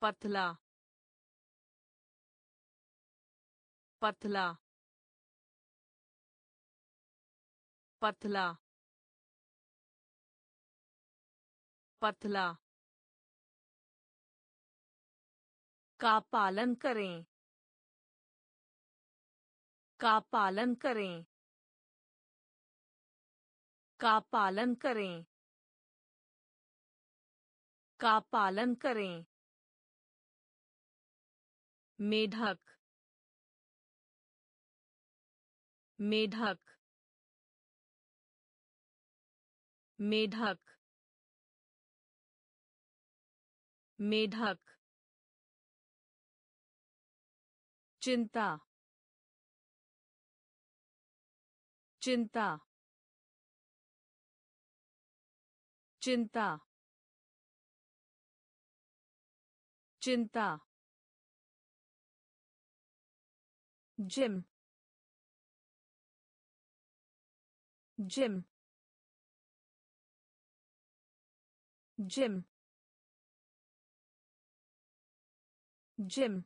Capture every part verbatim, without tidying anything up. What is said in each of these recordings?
पतला पतला पतला पतला का पालन करें का पालन करें का पालन करें का पालन करें मेढक मेढक मेढक मेढक चिंता चिंता चिंता चिंता जिम जिम जिम जिम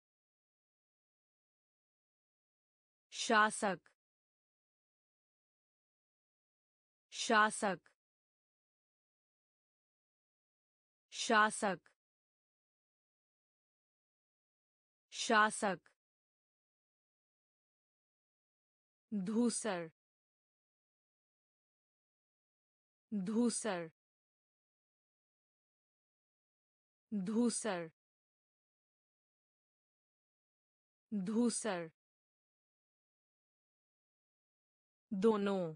शासक शासक शासक शासक धूसर धूसर धूसर धूसर दोनों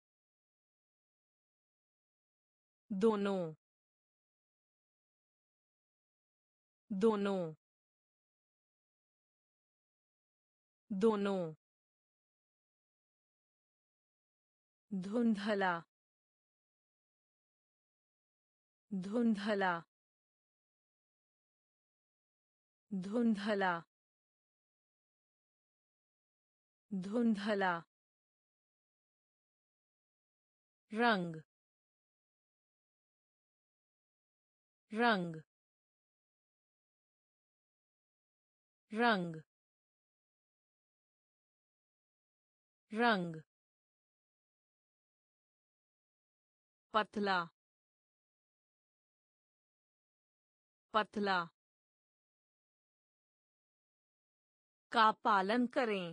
दोनों दोनों दोनों धुंधला धुंधला धुंधला धुंधला रंग रंग रंग रंग पतला पतला का पालन करें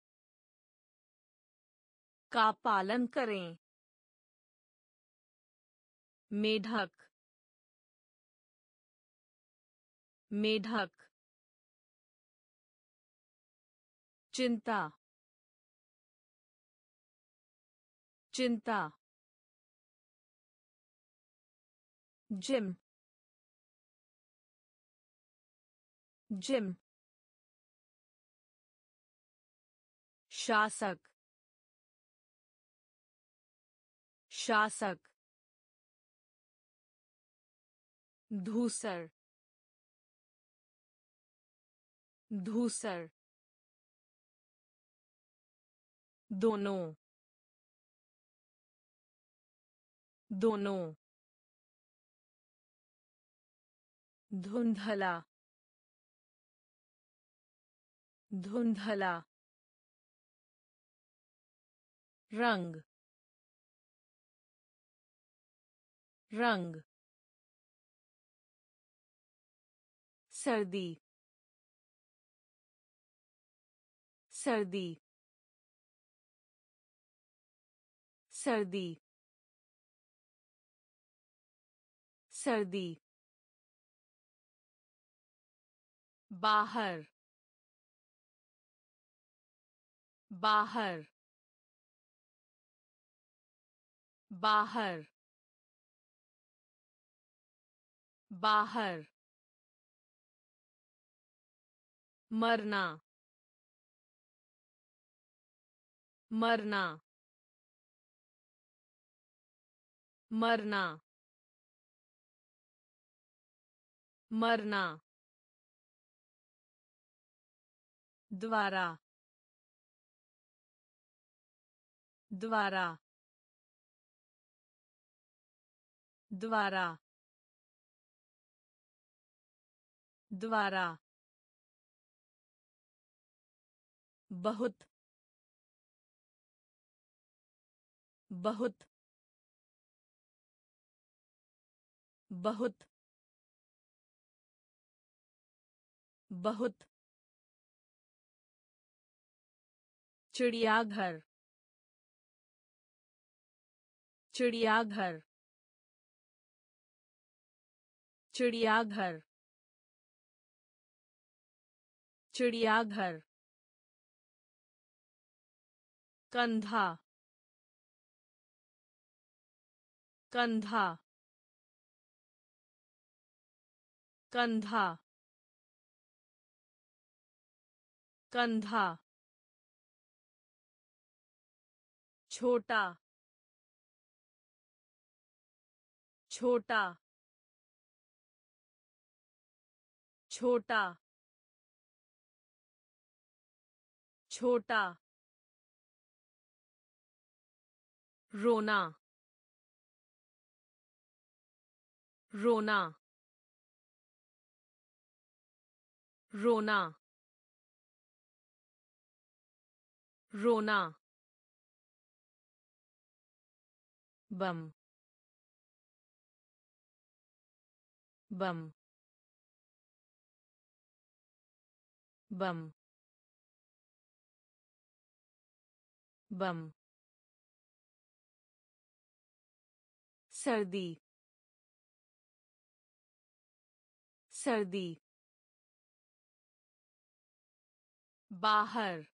का पालन करें मेढक मेढक चिंता चिंता जिम जिम शासक शासक धूसर धूसर दोनों दोनों धुंधला धुंधला रंग रंग सर्दी सर्दी सर्दी सर्दी बाहर बाहर बाहर बाहर मरना मरना मरना मरना द्वारा द्वारा द्वारा द्वारा बहुत बहुत बहुत बहुत चिड़ियाघर चिड़ियाघर चिड़ियाघर चिड़ियाघर कंधा कंधा कंधा कंधा छोटा छोटा छोटा छोटा रोना रोना रोना रोना बम बम बम बम सर्दी सर्दी बाहर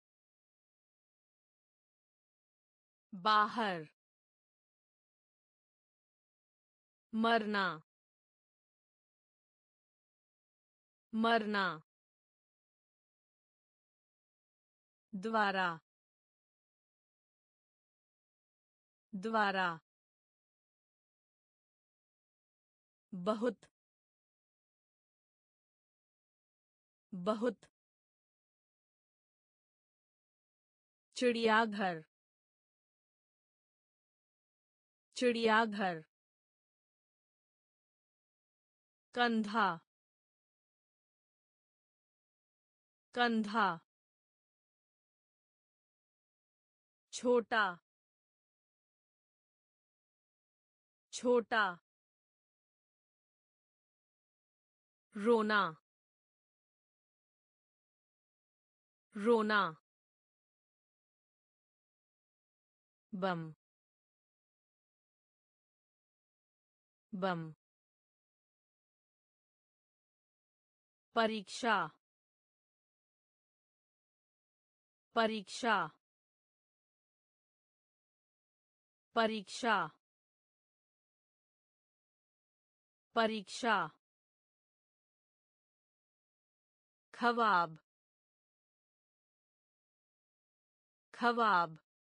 बाहर मरना मरना द्वारा द्वारा बहुत बहुत चिड़ियाघर चिड़ियाघर कंधा कंधा छोटा छोटा रोना रोना बम बम परीक्षा परीक्षा परीक्षा परीक्षा ख्वाब ख्वाब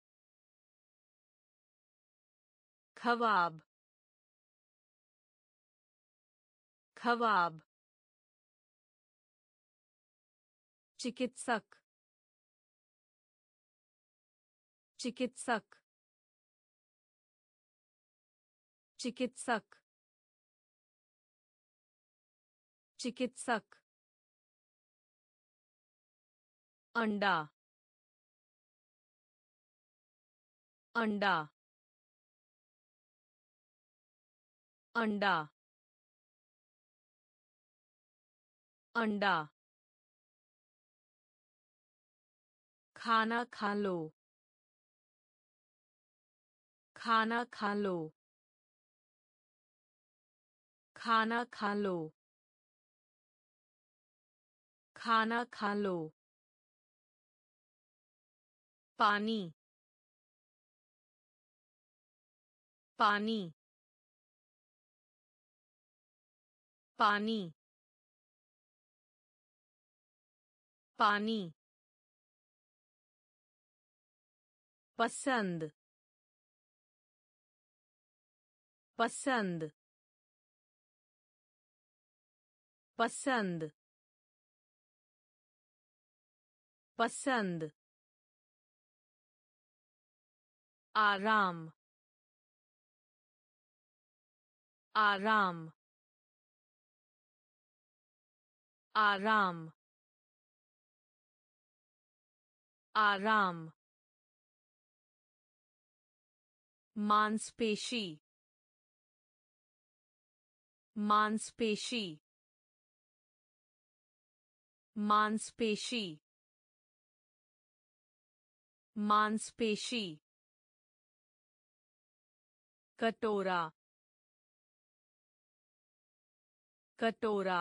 ख्वाब ख्वाब चिकित्सक चिकित्सक चिकित्सक चिकित्सक अंडा अंडा अंडा अंडा खाना खा लो खाना खा लो खाना खा लो खाना खा लो पानी पानी पानी पानी पसंद पसंद पसंद पसंद आराम आराम आराम आराम मांसपेशी मांसपेशी मांसपेशी मांसपेशी कटोरा कटोरा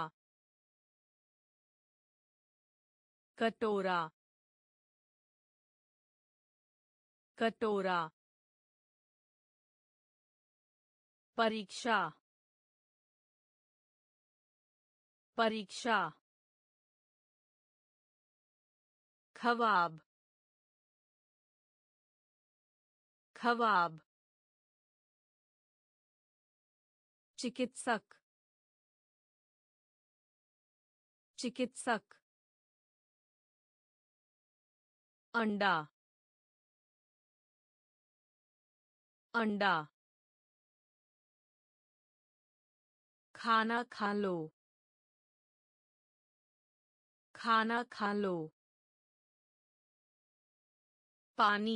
कटोरा कटोरा परीक्षा परीक्षा ख्वाब ख्वाब चिकित्सक चिकित्सक अंडा अंडा खाना खा लो खाना खा लो पानी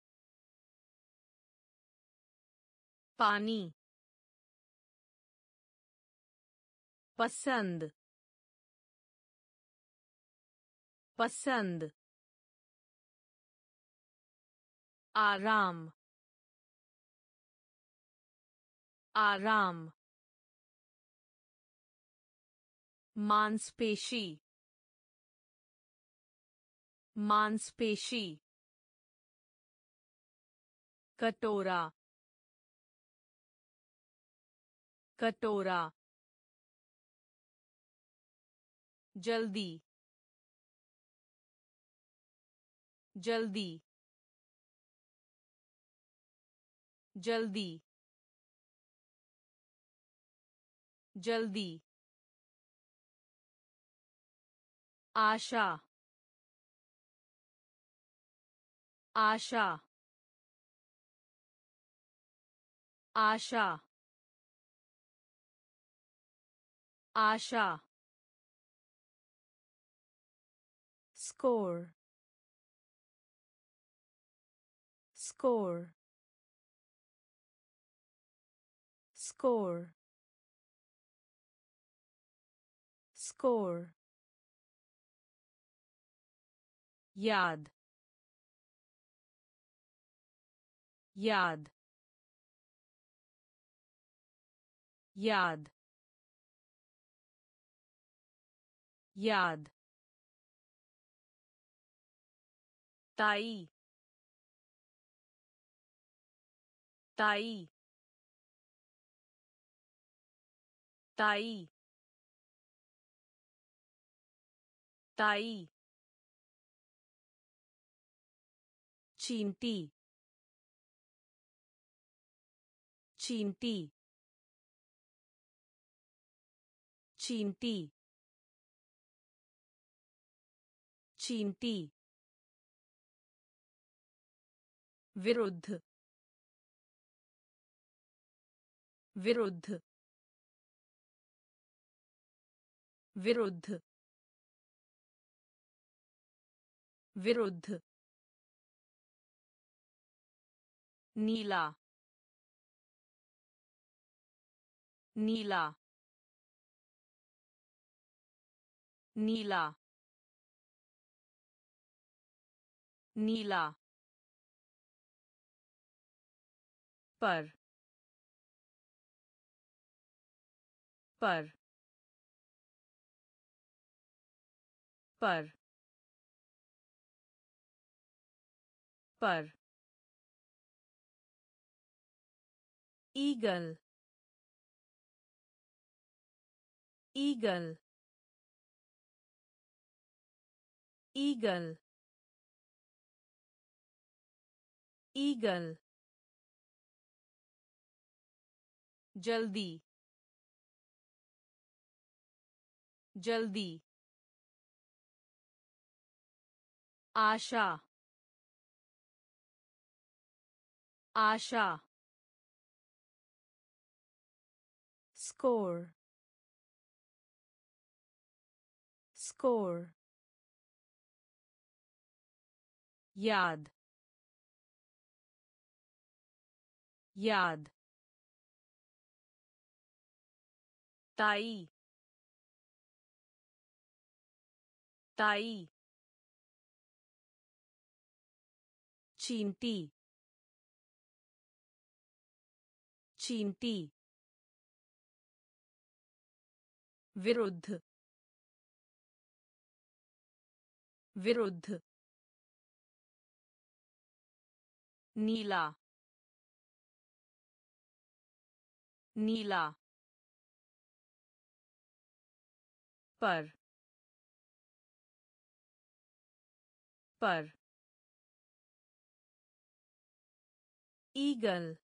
पानी पसंद पसंद आराम आराम मांसपेशी मांसपेशी कटोरा कटोरा जल्दी जल्दी जल्दी जल्दी आशा आशा आशा आशा स्कोर स्कोर स्कोर स्कोर याद याद याद याद ताई ताई ताई ताई चींटी चींटी चींटी चींटी विरुद्ध विरुद्ध विरुद्ध विरुद्ध नीला नीला नीला नीला पर पर पर पर ईगल ईगल ईगल ईगल जल्दी जल्दी आशा आशा स्कोर score याद याद ताई ताई चींटी चींटी विरुद्ध विरुद्ध नीला नीला पर पर ईगल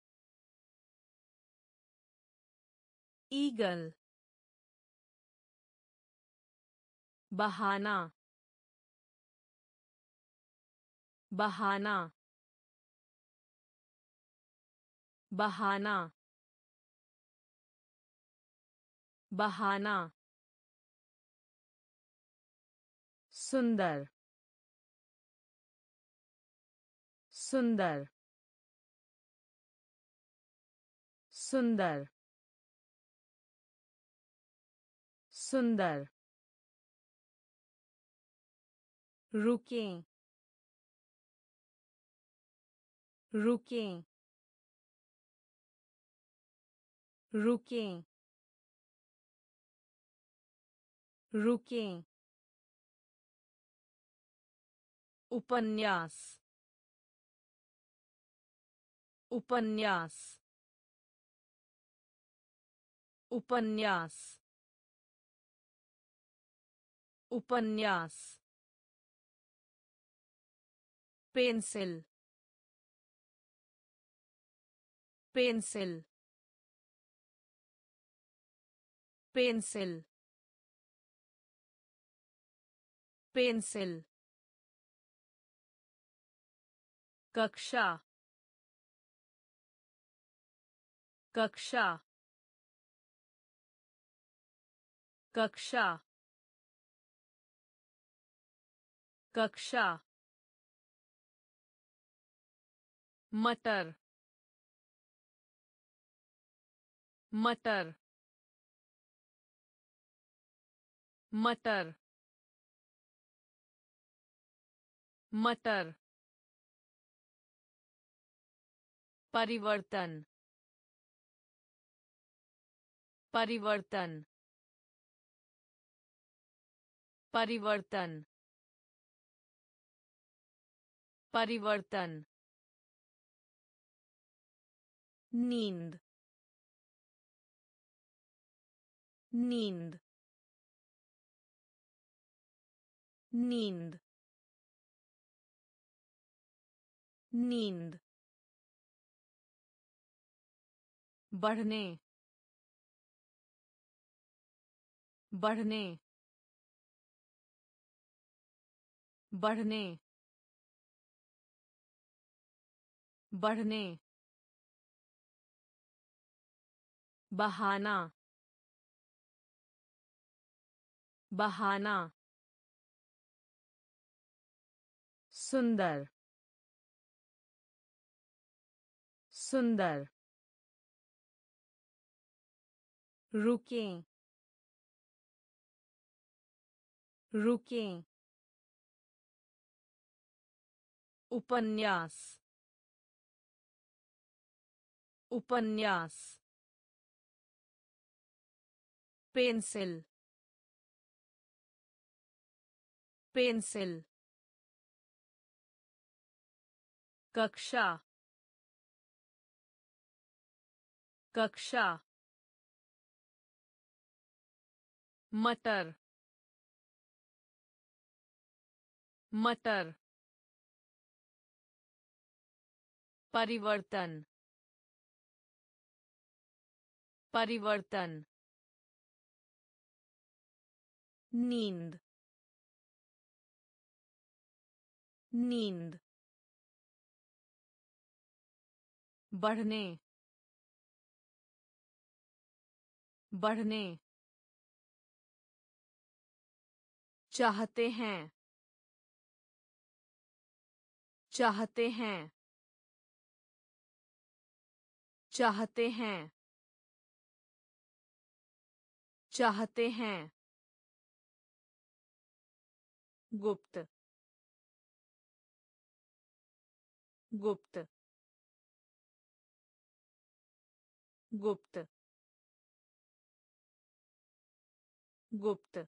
ईगल बहाना बहाना बहाना बहाना सुंदर सुंदर सुंदर सुंदर रुकें रुकें रुकें रुकें उपन्यास उपन्यास उपन्यास उपन्यास पेंसिल पेंसिल पेंसिल पेंसिल कक्षा कक्षा कक्षा कक्षा मटर मटर मटर मटर परिवर्तन परिवर्तन परिवर्तन परिवर्तन नींद नींद नींद नींद बढ़ने बढ़ने बढ़ने बढ़ने बहाना बहाना सुंदर सुंदर रुकें रुकें उपन्यास उपन्यास पेंसिल पेंसिल कक्षा कक्षा मटर मटर परिवर्तन परिवर्तन नींद नींद बढ़ने बढ़ने चाहते हैं चाहते हैं चाहते हैं चाहते हैं गुप्त गुप्त गुप्त गुप्त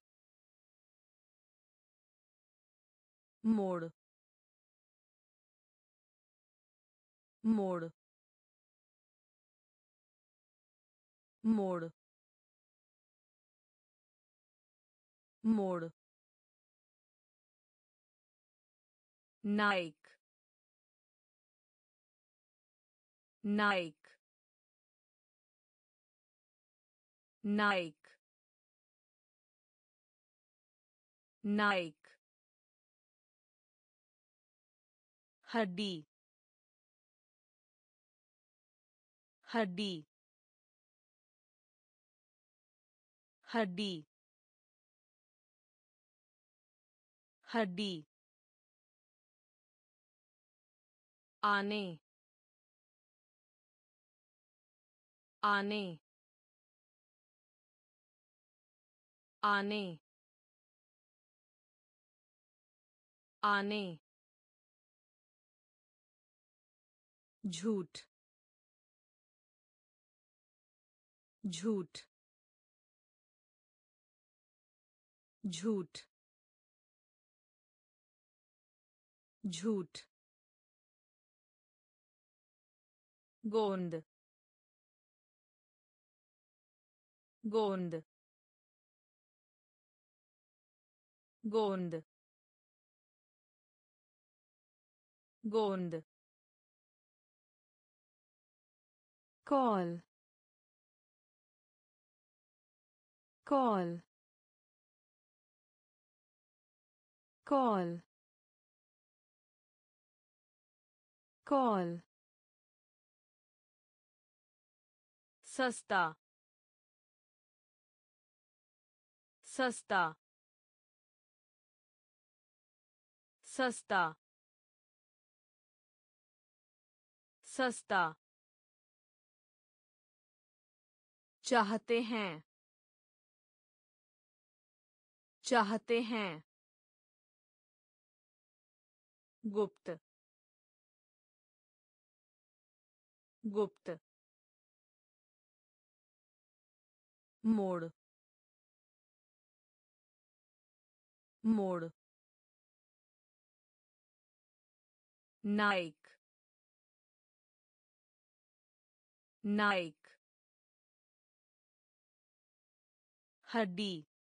मोड़ मोड़ मोड़ मोड़ नाइक नाइक नाइक नाइक हड्डी हड्डी हड्डी हड्डी आने आने आने आने झूठ झूठ झूठ झूठ गोंद गोंद गोंद गोंद कॉल कॉल कॉल कॉल सस्ता सस्ता सस्ता सस्ता चाहते हैं चाहते हैं गुप्त गुप्त मोड़ मोड़ नाइक नाइक हड्डी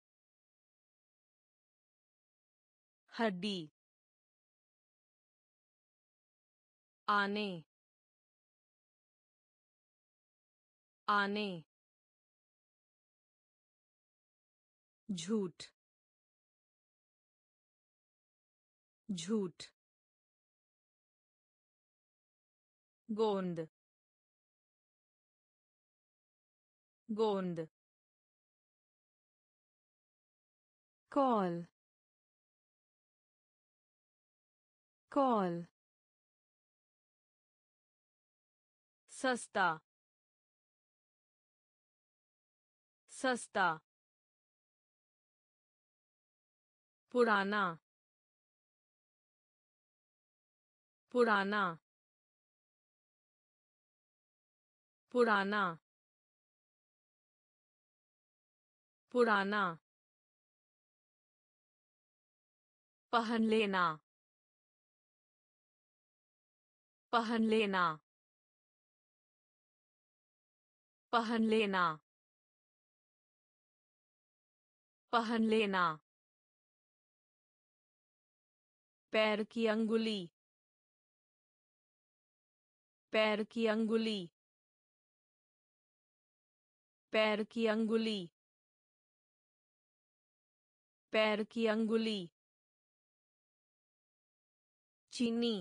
हड्डी आने आने झूठ झूठ गोंद गोंद कॉल कॉल सस्ता सस्ता पुराना पुराना पुराना पुराना पहन लेना पहन लेना पहन लेना पहन लेना पैर की अंगुली पैर की अंगुली पैर की अंगुली पैर की अंगुली चीनी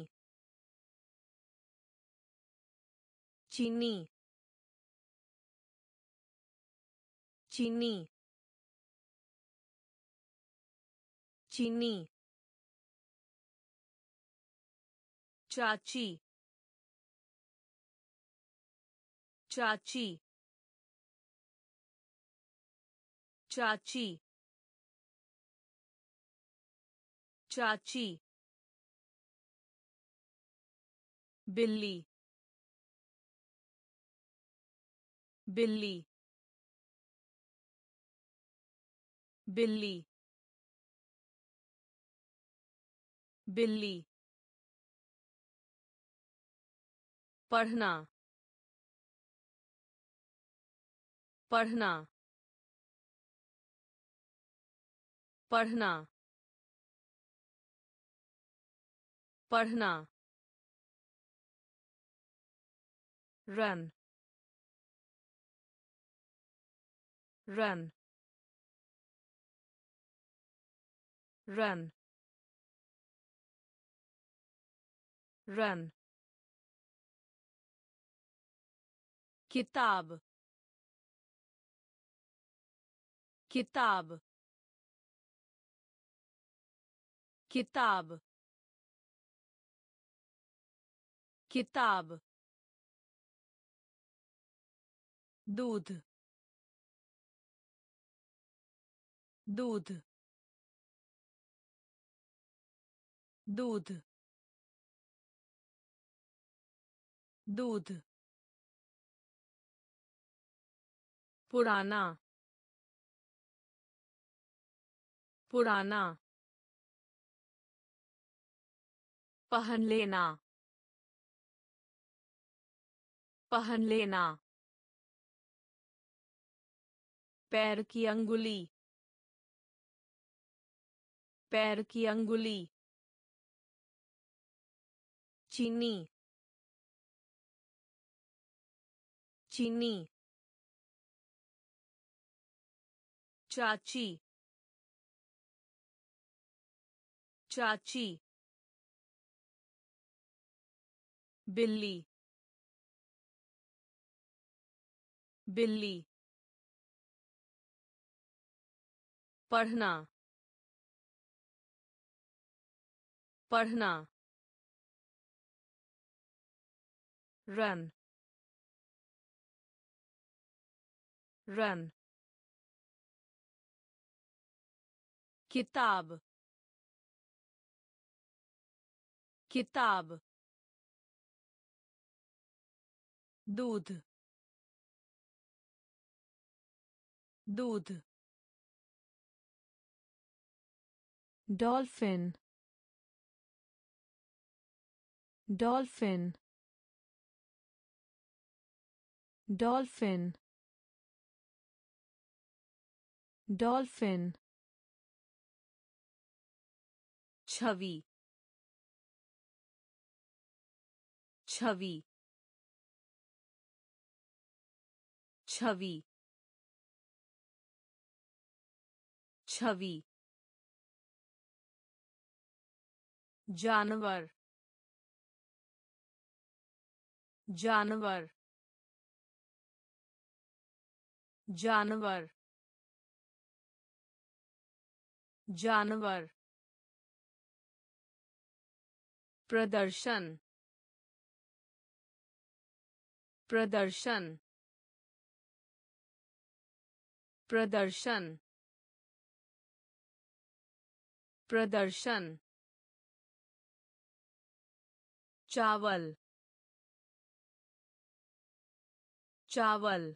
चीनी चीनी चीनी चाची चाची चाची चाची बिल्ली बिल्ली बिल्ली बिल्ली पढ़ना पढ़ना पढ़ना पढ़ना रन रन रन रन किताब किताब किताब किताब दूध दूध दूध दूध पुराना पुराना पहन लेना पहन लेना पैर की अंगुली पैर की अंगुली चीनी चीनी चाची चाची बिल्ली बिल्ली पढ़ना पढ़ना रन रन किताब किताब दूध दूध डॉल्फिन डॉल्फिन डॉल्फिन डॉल्फिन छवि छवि छवि छवि जानवर जानवर जानवर जानवर प्रदर्शन प्रदर्शन प्रदर्शन प्रदर्शन चावल चावल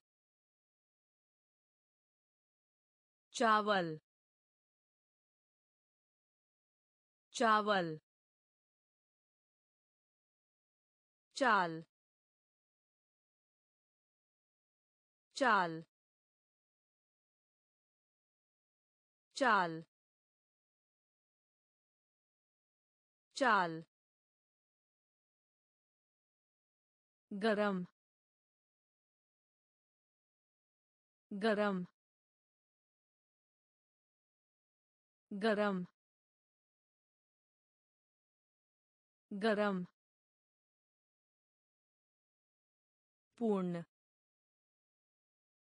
चावल चावल चाल चाल चाल चाल गरम गरम गरम गरम पूर्ण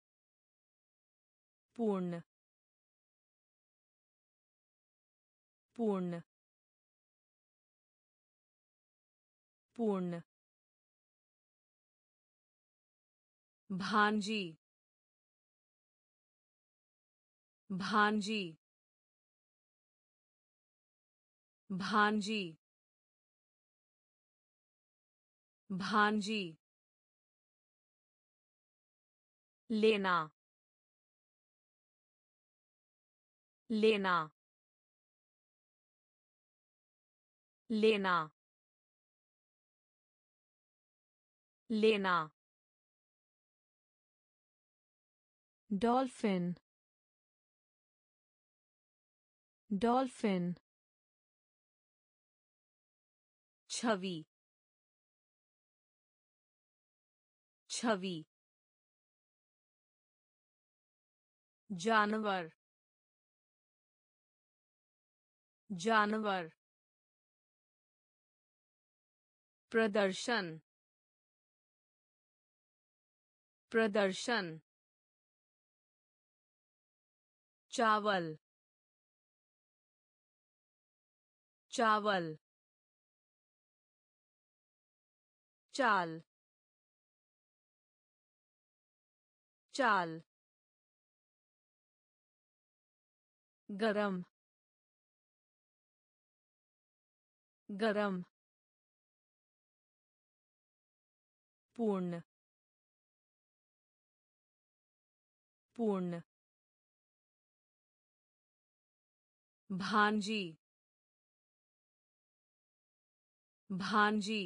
पूर्ण पूर्ण पूर्ण भांजी भांजी भांजी भांजी लेना लेना लेना लेना डॉल्फिन डॉल्फिन छवि छवि जानवर जानवर प्रदर्शन प्रदर्शन चावल चावल चाल चाल गरम गरम पूर्ण पूर्ण भांजी भांजी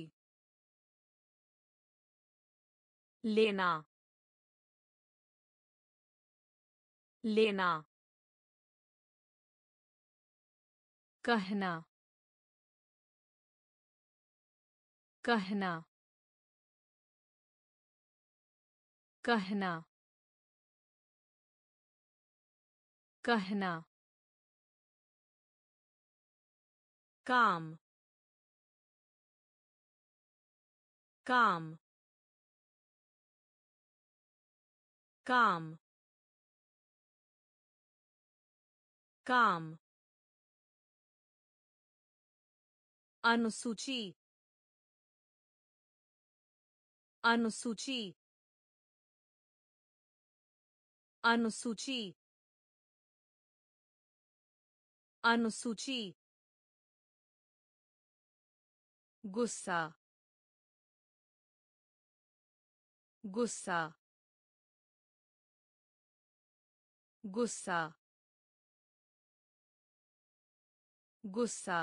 लेना लेना कहना कहना कहना कहना काम काम काम काम अनुसूची अनुसूची अनुसूची अनुसूची गुस्सा गुस्सा गुस्सा गुस्सा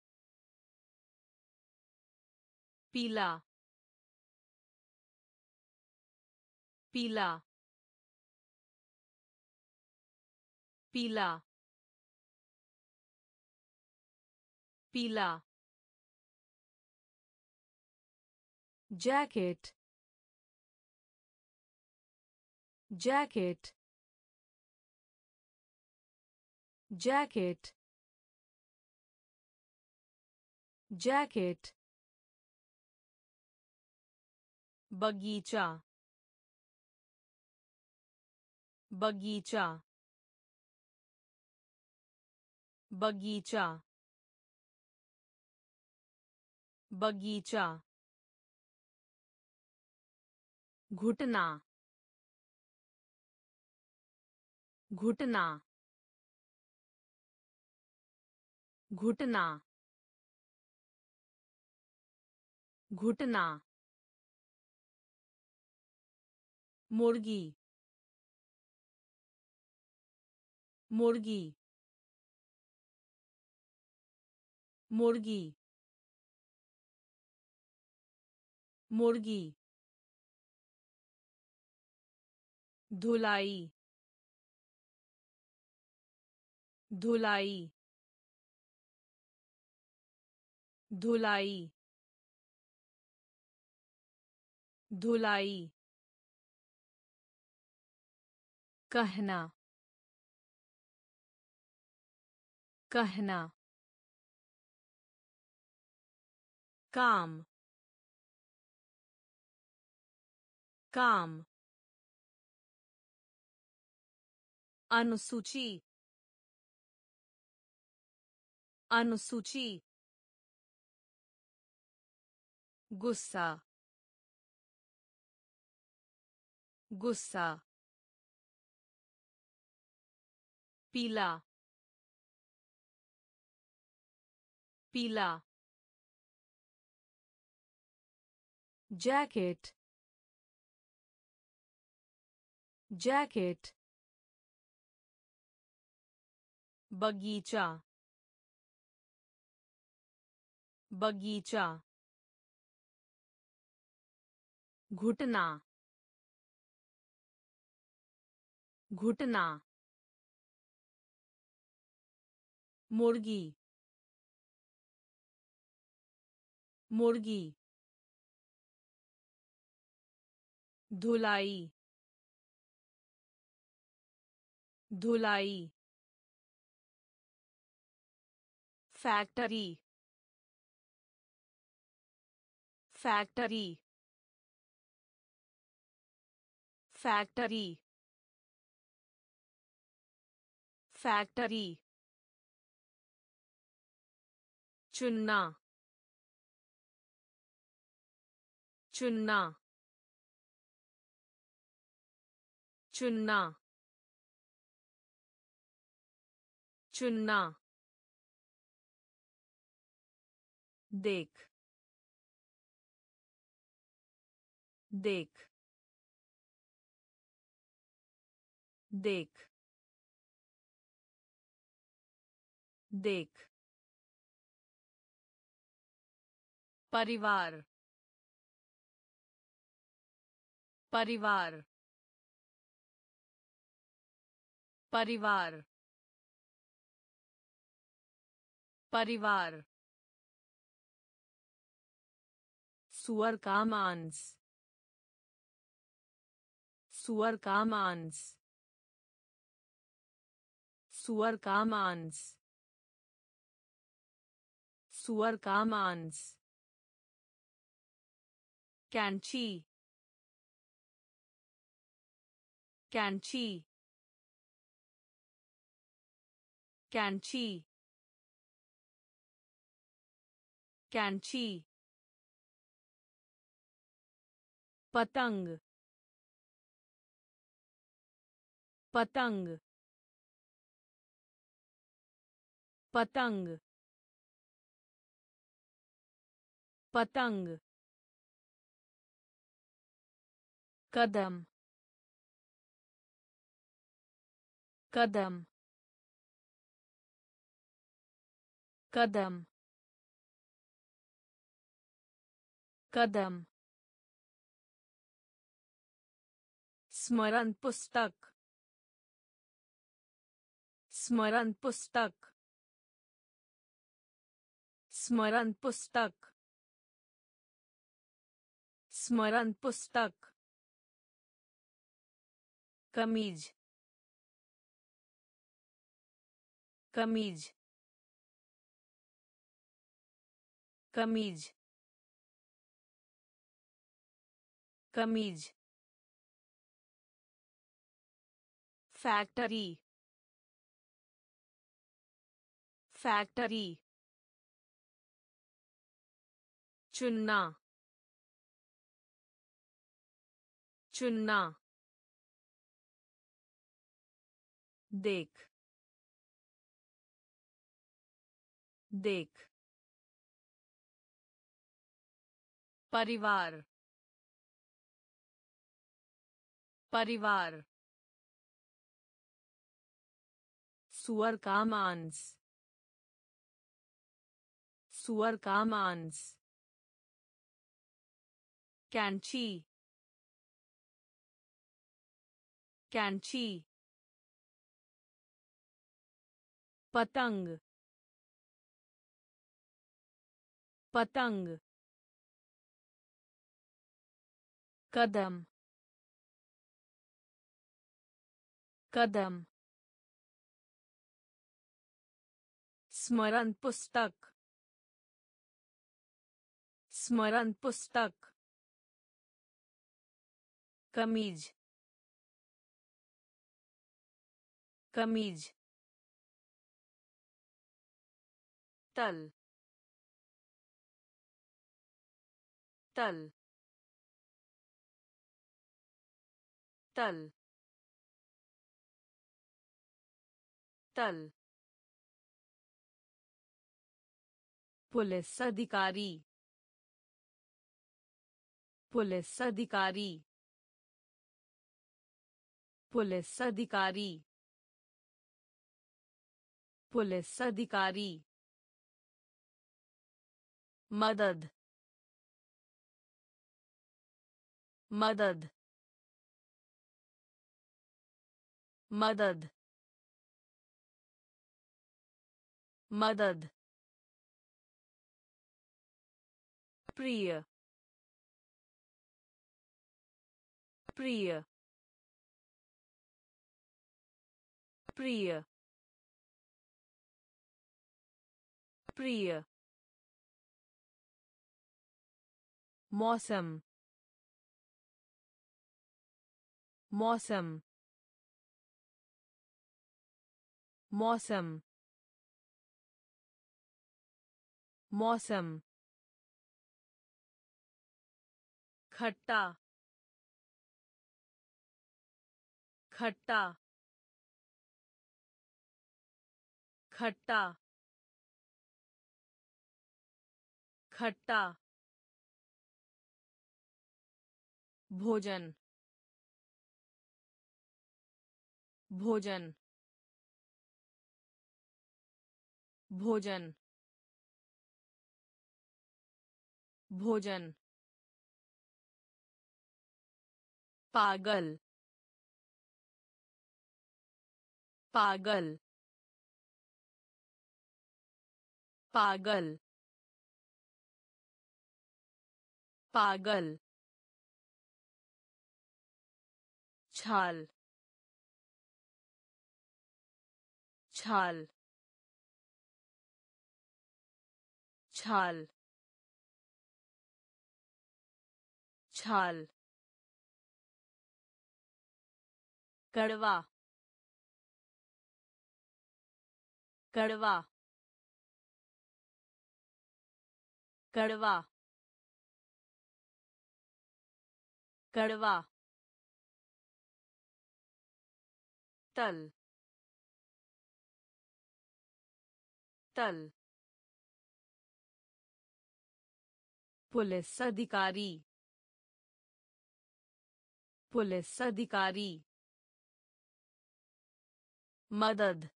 पीला पीला पीला पीला जैकेट जैकेट जैकेट जैकेट बगीचा बगीचा बगीचा बगीचा घुटना घुटना घुटना घुटना मुर्गी मुर्गी मुर्गी मुर्गी धुलाई धुलाई धुलाई धुलाई कहना कहना काम काम अनुसूची अनुसूची गुस्सा गुस्सा पीला पीला जैकेट जैकेट बगीचा बगीचा घुटना घुटना मुर्गी मुर्गी धुलाई धुलाई फैक्ट्री फैक्ट्री फैक्ट्री फैक्ट्री चुनना चुनना चुनना चुनना देख देख देख देख परिवार परिवार परिवार परिवार सुअर का मांस सुअर का मांस सुअर का मांस सुअर का मांस कैंची कैंची कैंची कैंची पतंग पतंग पतंग पतंग कदम कदम कदम कदम स्मरण पुस्तक स्मरण पुस्तक स्मरण पुस्तक स्मरण पुस्तक कमीज कमीज कमीज कमीज फैक्ट्री फैक्ट्री चुनना चुनना देख देख परिवार परिवार सुअर का मांस सुअर का मांस कैंची कैंची पतंग पतंग कदम कदम स्मरण पुस्तक स्मरण पुस्तक कमीज कमीज तल तल तल तल पुलिस अधिकारी पुलिस अधिकारी पुलिस अधिकारी पुलिस अधिकारी मदद मदद मदद मदद प्रिय प्रिय प्रिय प्रिय मौसम मौसम मौसम मौसम खट्टा खट्टा खट्टा खट्टा भोजन भोजन भोजन भोजन पागल पागल पागल पागल छाल छाल छाल छाल कड़वा कड़वा कड़वा कड़वा तल तल पुलिस अधिकारी पुलिस अधिकारी मदद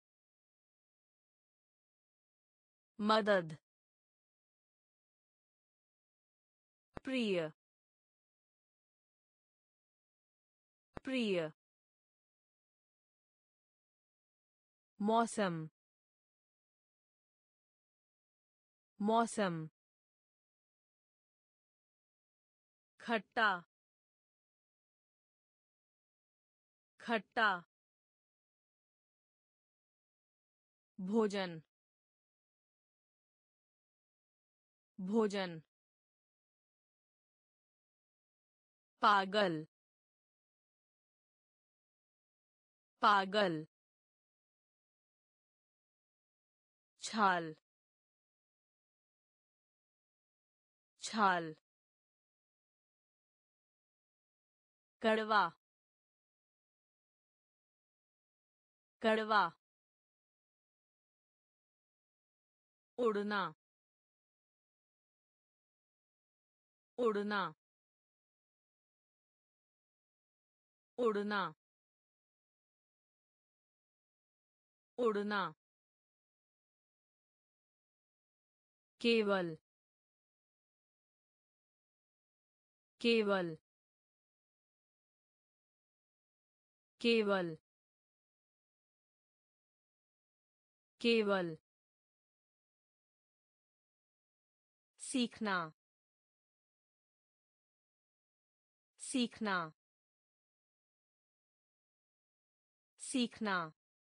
मदद प्रिय प्रिय मौसम मौसम खट्टा खट्टा भोजन भोजन पागल पागल छाल छाल कड़वा कड़वा उड़ना उड़ना उड़ना उड़ना केवल केवल केवल केवल सीखना सीखना सीखना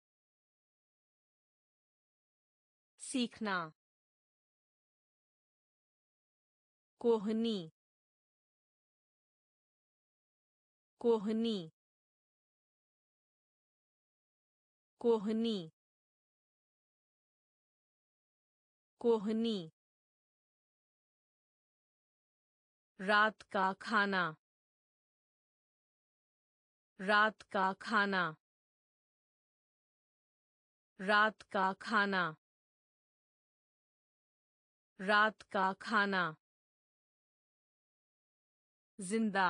सीखना कोहनी कोहनी कोहनी कोहनी रात का खाना रात का खाना रात का खाना रात का खाना जिंदा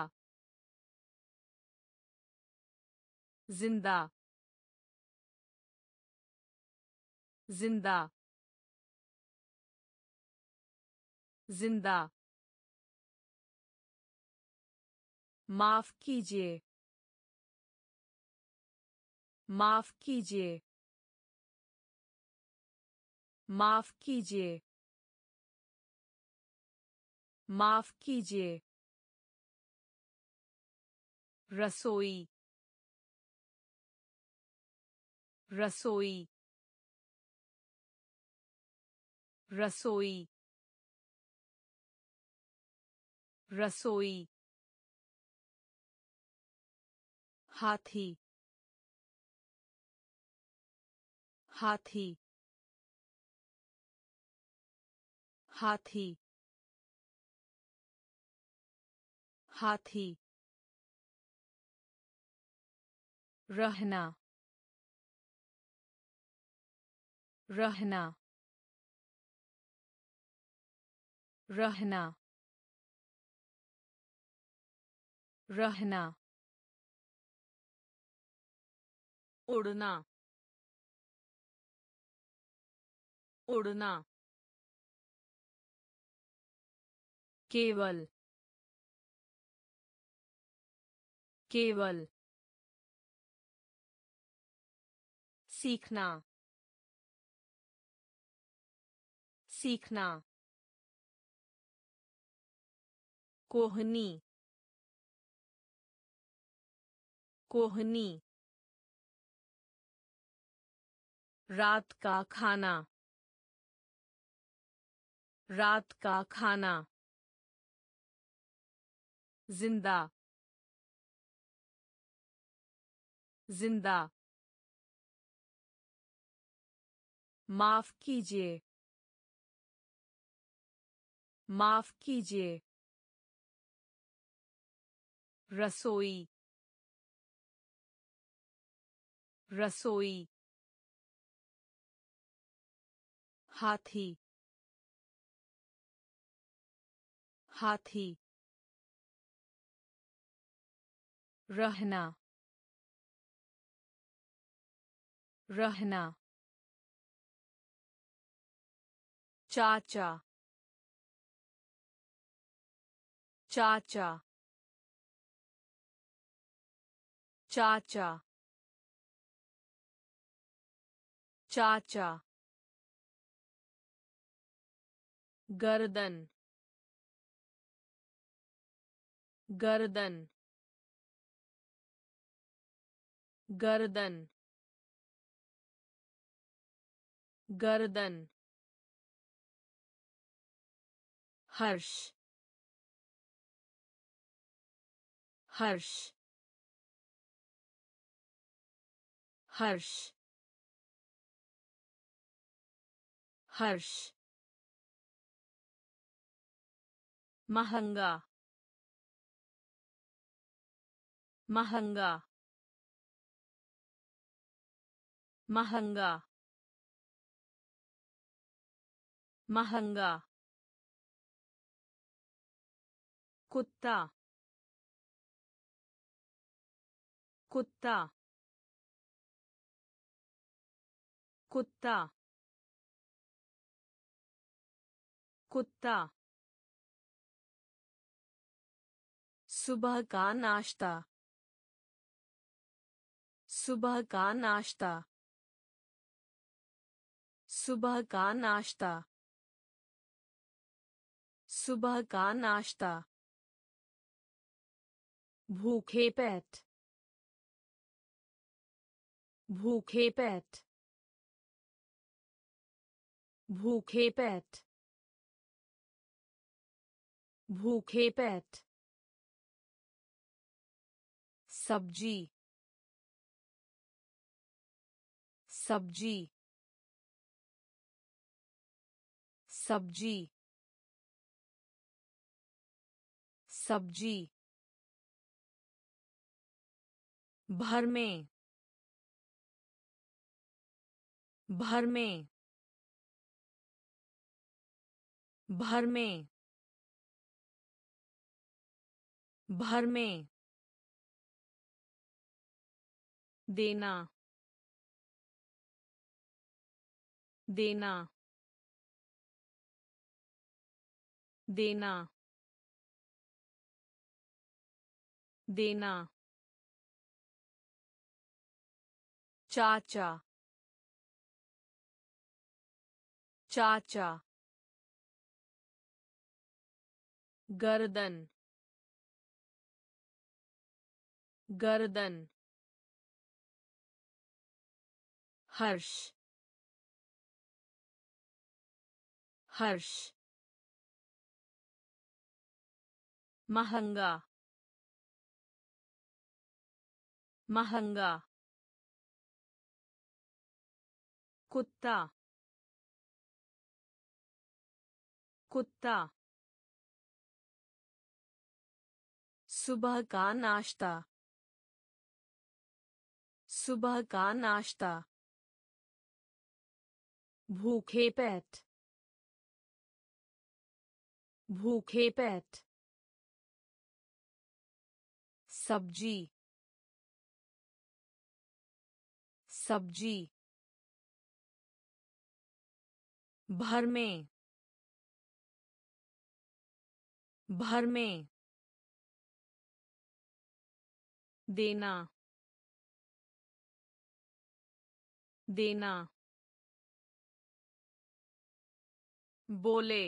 जिंदा जिंदा जिंदा माफ कीजिए माफ कीजिए माफ कीजिए माफ कीजिए रसोई रसोई रसोई रसोई हाथी हाथी हाथी हाथी रहना रहना रहना रहना उड़ना उड़ना केवल केवल सीखना सीखना कोहनी कोहनी रात का खाना रात का खाना जिंदा जिंदा माफ कीजिए माफ कीजिए रसोई रसोई हाथी हाथी रहना रहना चाचा चाचा चाचा चाचा गर्दन गर्दन गर्दन गर्दन हर्ष हर्ष हर्ष हर्ष महंगा महंगा महंगा महंगा कुत्ता कुत्ता कुत्ता कुत्ता सुबह का नाश्ता सुबह का नाश्ता सुबह का नाश्ता सुबह का नाश्ता भूखे पेट भूखे पेट भूखे पेट भूखे पेट सब्जी सब्जी सब्जी सब्जी भर में भर में भर में भर में देना देना देना देना चाचा चाचा गर्दन गर्दन हर्ष हर्ष महंगा महंगा कुत्ता कुत्ता सुबह का नाश्ता सुबह का नाश्ता भूखे पेट भूखे पेट सब्जी सब्जी भर में भर में देना देना बोले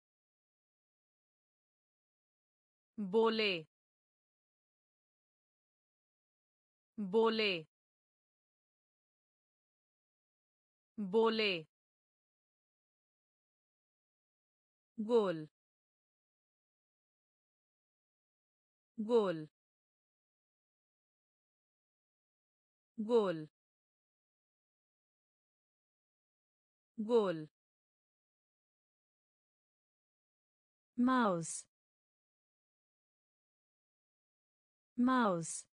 बोले बोले बोले गोल गोल गोल गोल mouse mouse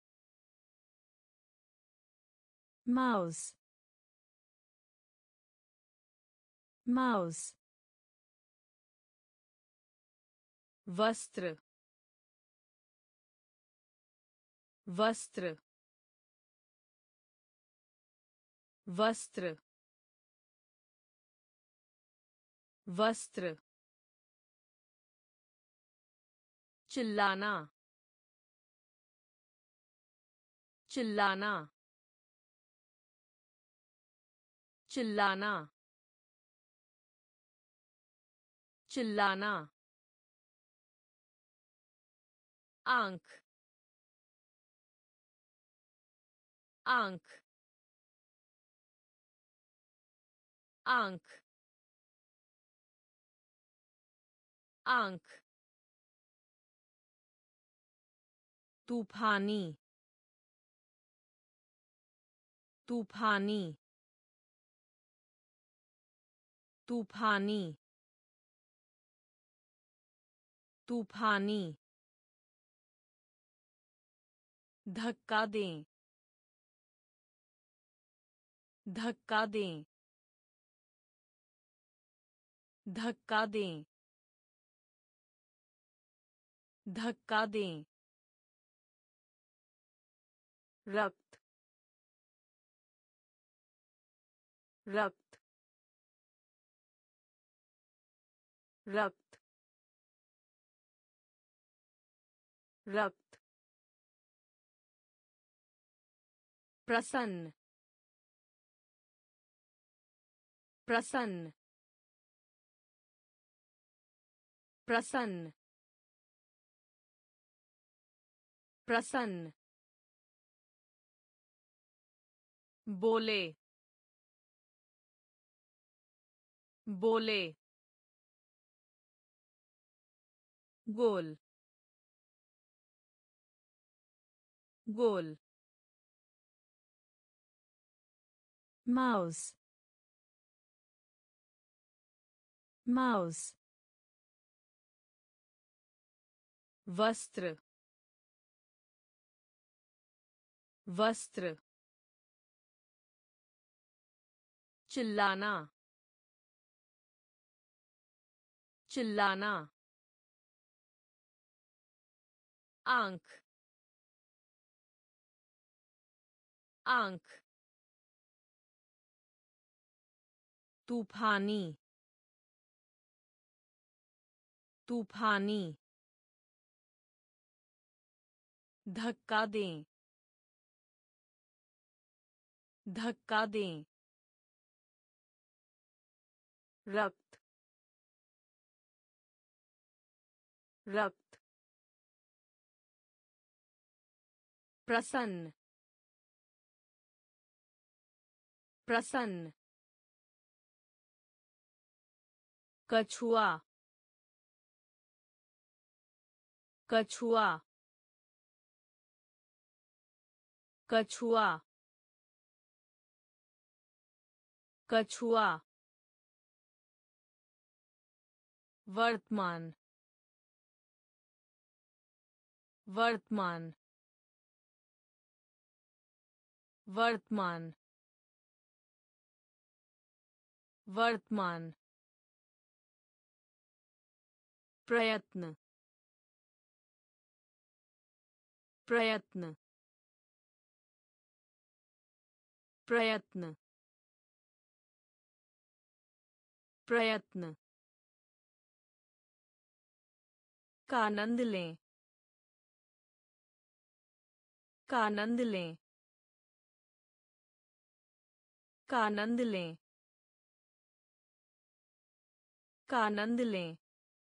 mouse mouse वस्त्र वस्त्र वस्त्र वस्त्र चिल्लाना चिल्लाना चिल्लाना चिल्लाना आंख आंख आंख आंख तूफानी तूफानी तूफानी तूफानी धक्का दें धक्का दें धक्का दें धक्का दें रक्त रक्त रक्त रक्त प्रसन्न प्रसन्न प्रसन्न प्रसन्न बोले बोले गोल गोल mouse माउस वस्त्र वस्त्र चिल्लाना चिल्लाना आंख आंख तूफानी तूफानी धक्का दें धक्का दें रक्त रक्त प्रसन्न प्रसन्न कछुआ कछुआ कछुआ कछुआ वर्तमान वर्तमान वर्तमान वर्तमान प्रयत्न प्रयत्न प्रयत्न प्रयत्न का आनंद लें का आनंद लें का आनंद लें का आनंद लें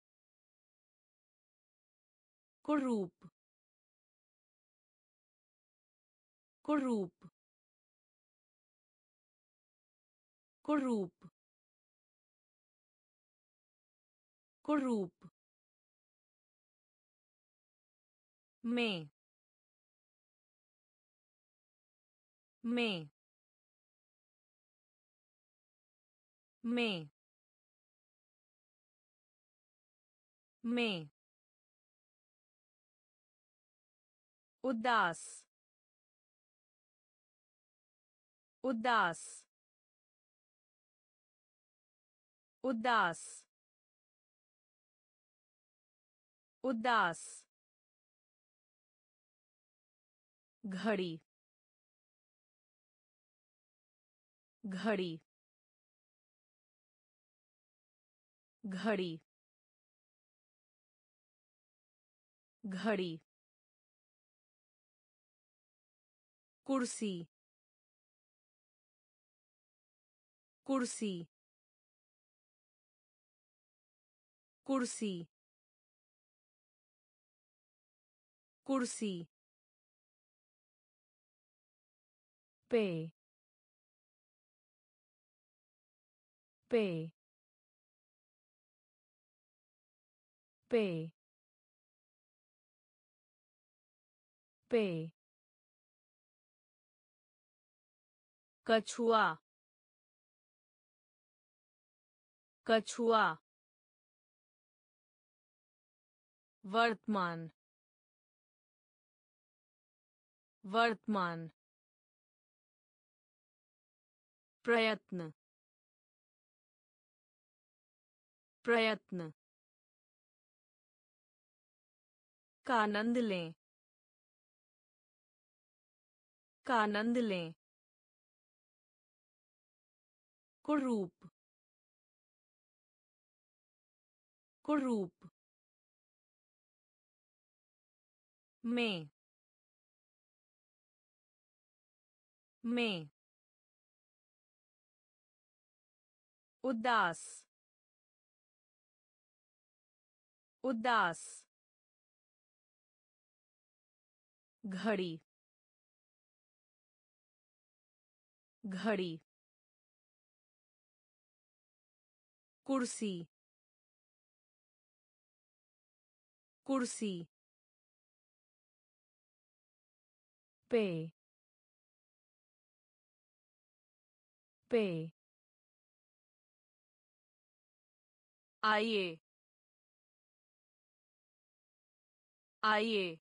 कुरूप कुरूप कुरूप कुरूप में में में में उदास उदास उदास उदास घड़ी घड़ी घड़ी घड़ी कुर्सी कुर्सी कुर्सी कुर्सी पे पे पे पे कछुआ कछुआ वर्तमान वर्तमान प्रयत्न प्रयत्न का आनंद लें का आनंद लें कुरूप कुरूप में में उदास उदास घड़ी घड़ी कुर्सी कुर्सी पे पे आइए आइए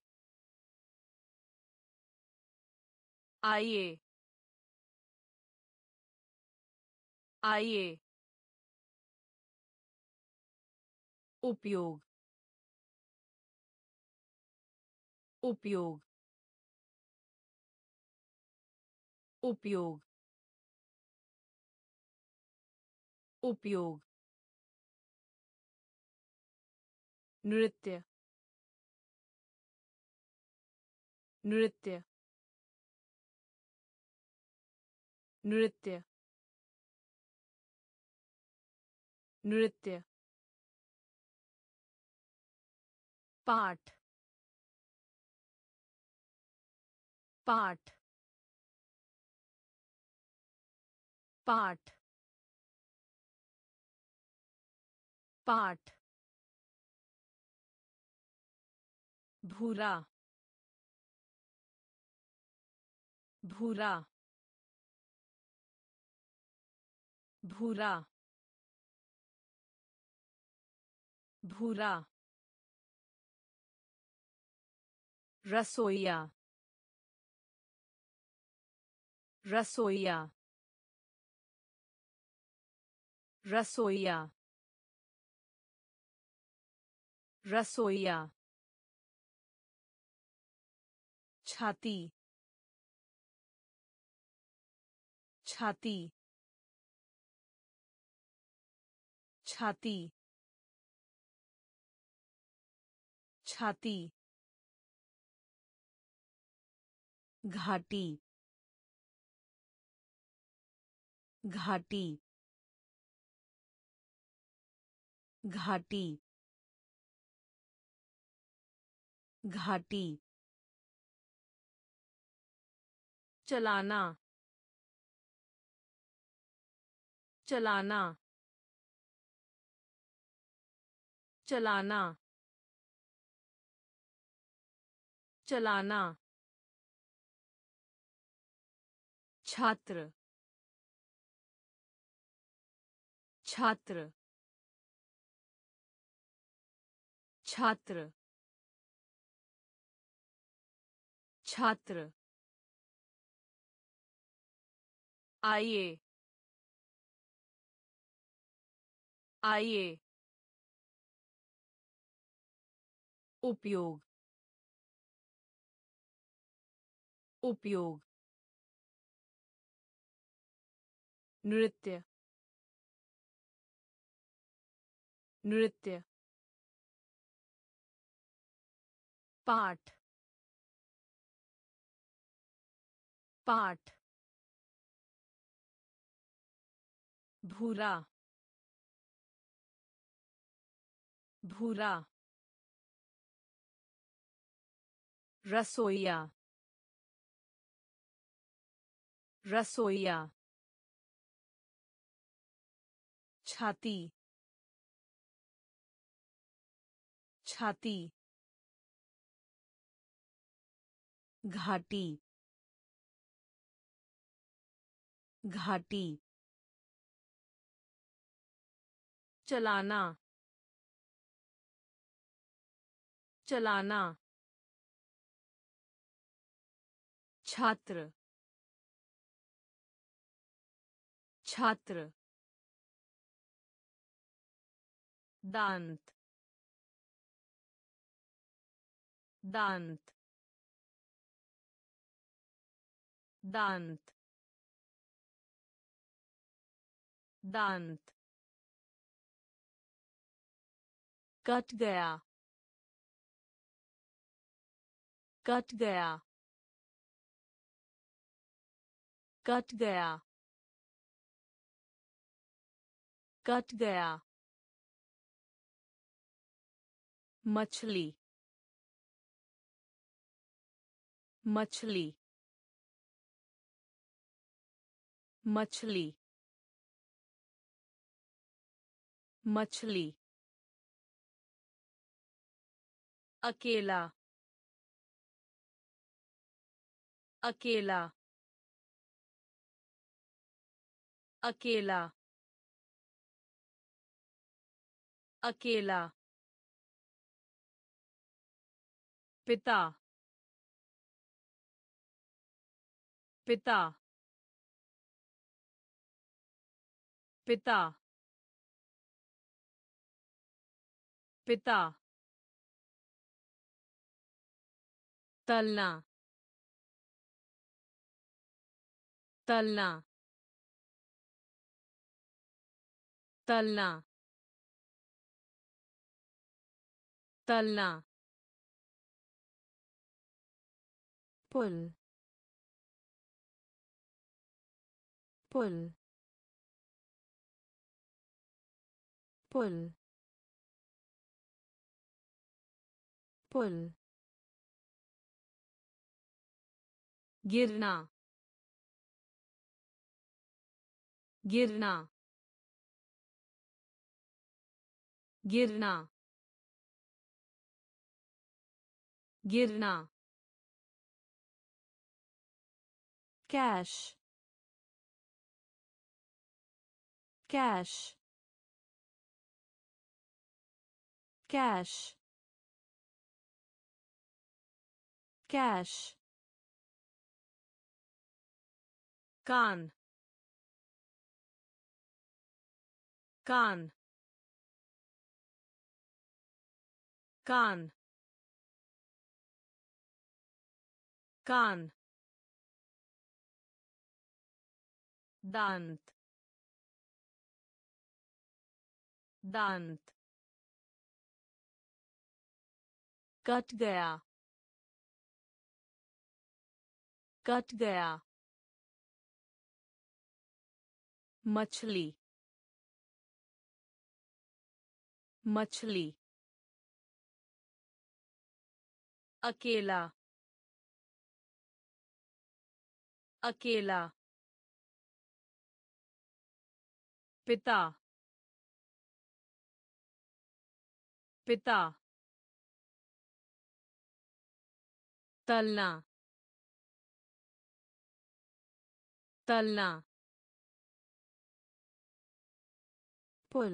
आइए आइए उपयोग उपयोग उपयोग उपयोग नृत्य नृत्य नृत्य नृत्य पाठ पाठ पाठ पाठ भूरा भूरा भूरा भूरा रसोइया रसोइया रसोइया रसोइया छाती छाती छाती छाती घाटी घाटी घाटी घाटी चलाना चलाना चलाना चलाना छात्र छात्र छात्र छात्र आइए आइए उपयोग उपयोग नृत्य नृत्य पाठ पाठ भूरा भूरा रसोइया रसोइया छाती छाती घाटी घाटी चलाना चलाना छात्र छात्र दांत दांत दांत दांत कट गया कट गया कट गया कट गया मछली मछली मछली मछली अकेला अकेला अकेला अकेला पिता पिता पिता पिता तलना तलना तलना तलना पुल पुल पुल पुल गिरना गिरना गिरना गिरना कैश कैश कैश कैश कान कान कान कान दांत दांत कट गया कट गया मछली मछली अकेला अकेला पिता पिता तलना तलना पुल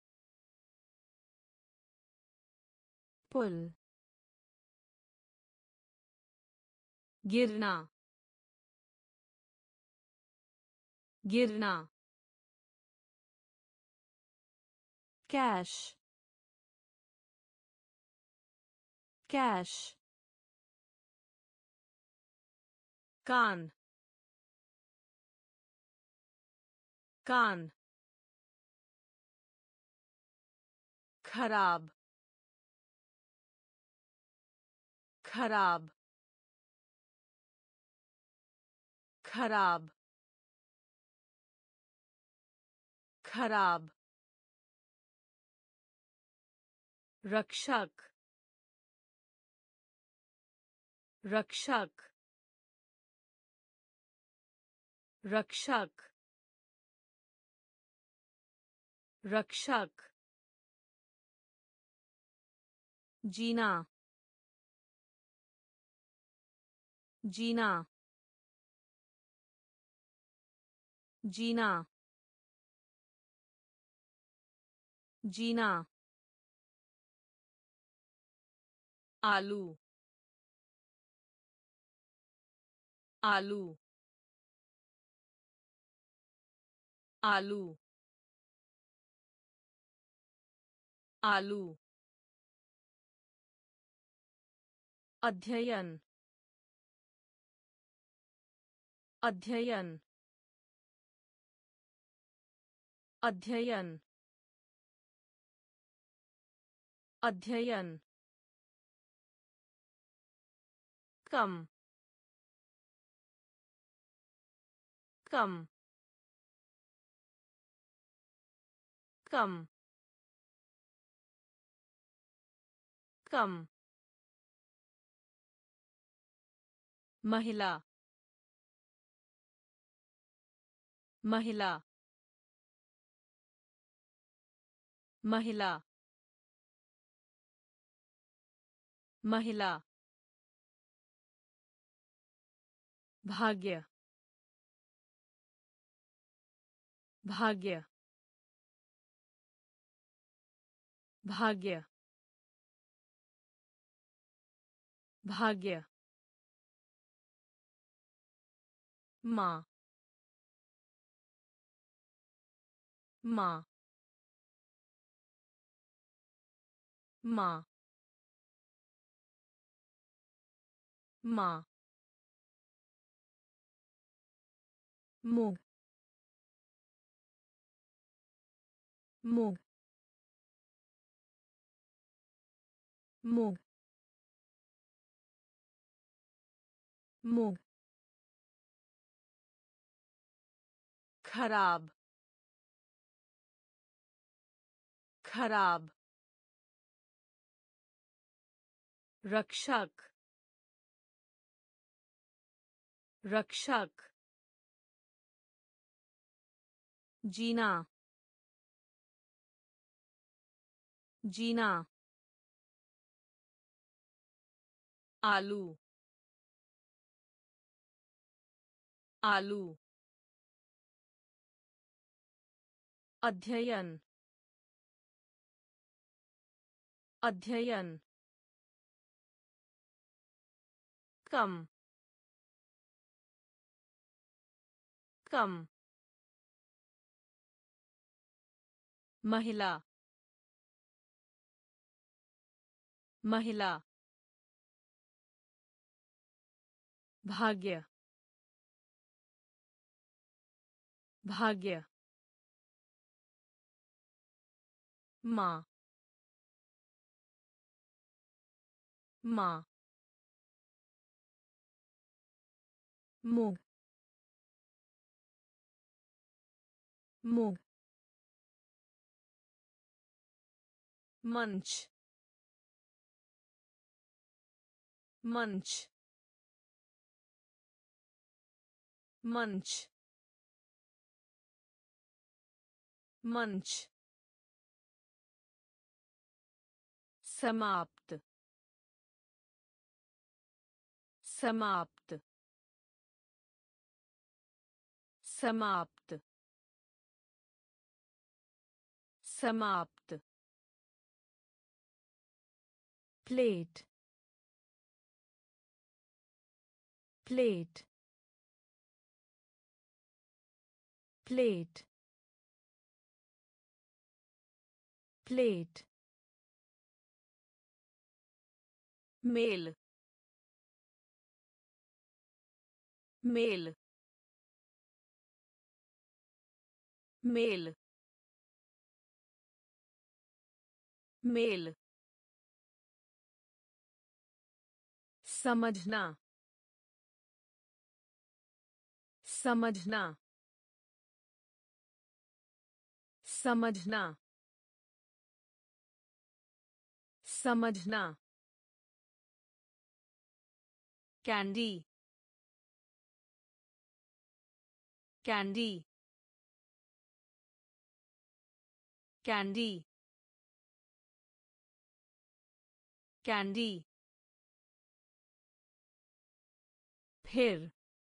पुल गिरना गिरना कैश कैश कान कान खराब खराब खराब खराब रक्षक रक्षक रक्षक रक्षक जीना जीना जीना जीना आलू आलू आलू आलू अध्ययन अध्ययन अध्ययन अध्ययन कम कम कम कम महिला महिला महिला महिला भाग्य भाग्य भाग्य भाग्य माँ माँ माँ माँ मूंग मूंग मूंग मूंग खराब खराब रक्षक रक्षक जीना जीना आलू आलू अध्ययन अध्ययन कम कम महिला महिला भाग्य भाग्य माँ माँ मूंग मूंग मंच मंच मंच मंच समाप्त समाप्त समाप्त समाप्त प्लेट प्लेट प्लेट प्लेट मेल मेल मेल मेल समझना समझना समझना समझना कैंडी कैंडी कैंडी कैंडी फिर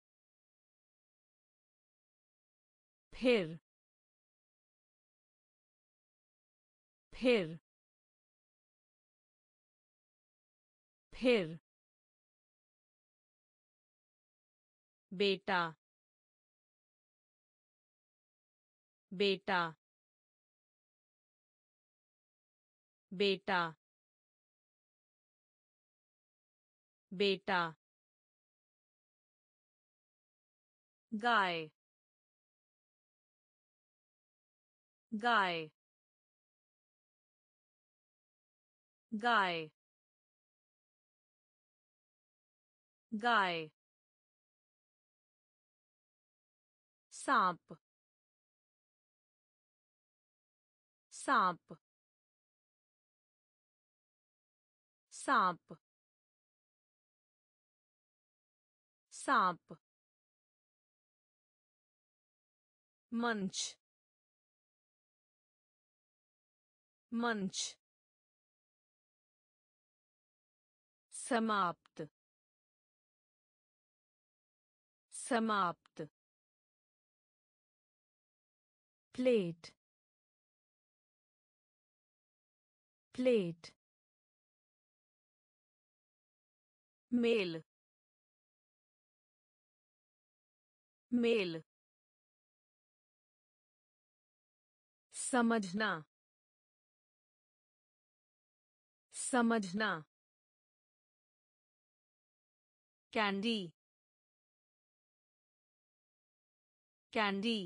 फिर फिर फिर बेटा बेटा बेटा बेटा गाय गाय गाय गाय सांप सांप सांप सांप मंच मंच समाप्त समाप्त प्लेट प्लेट मेल मेल समझना समझना कैंडी कैंडी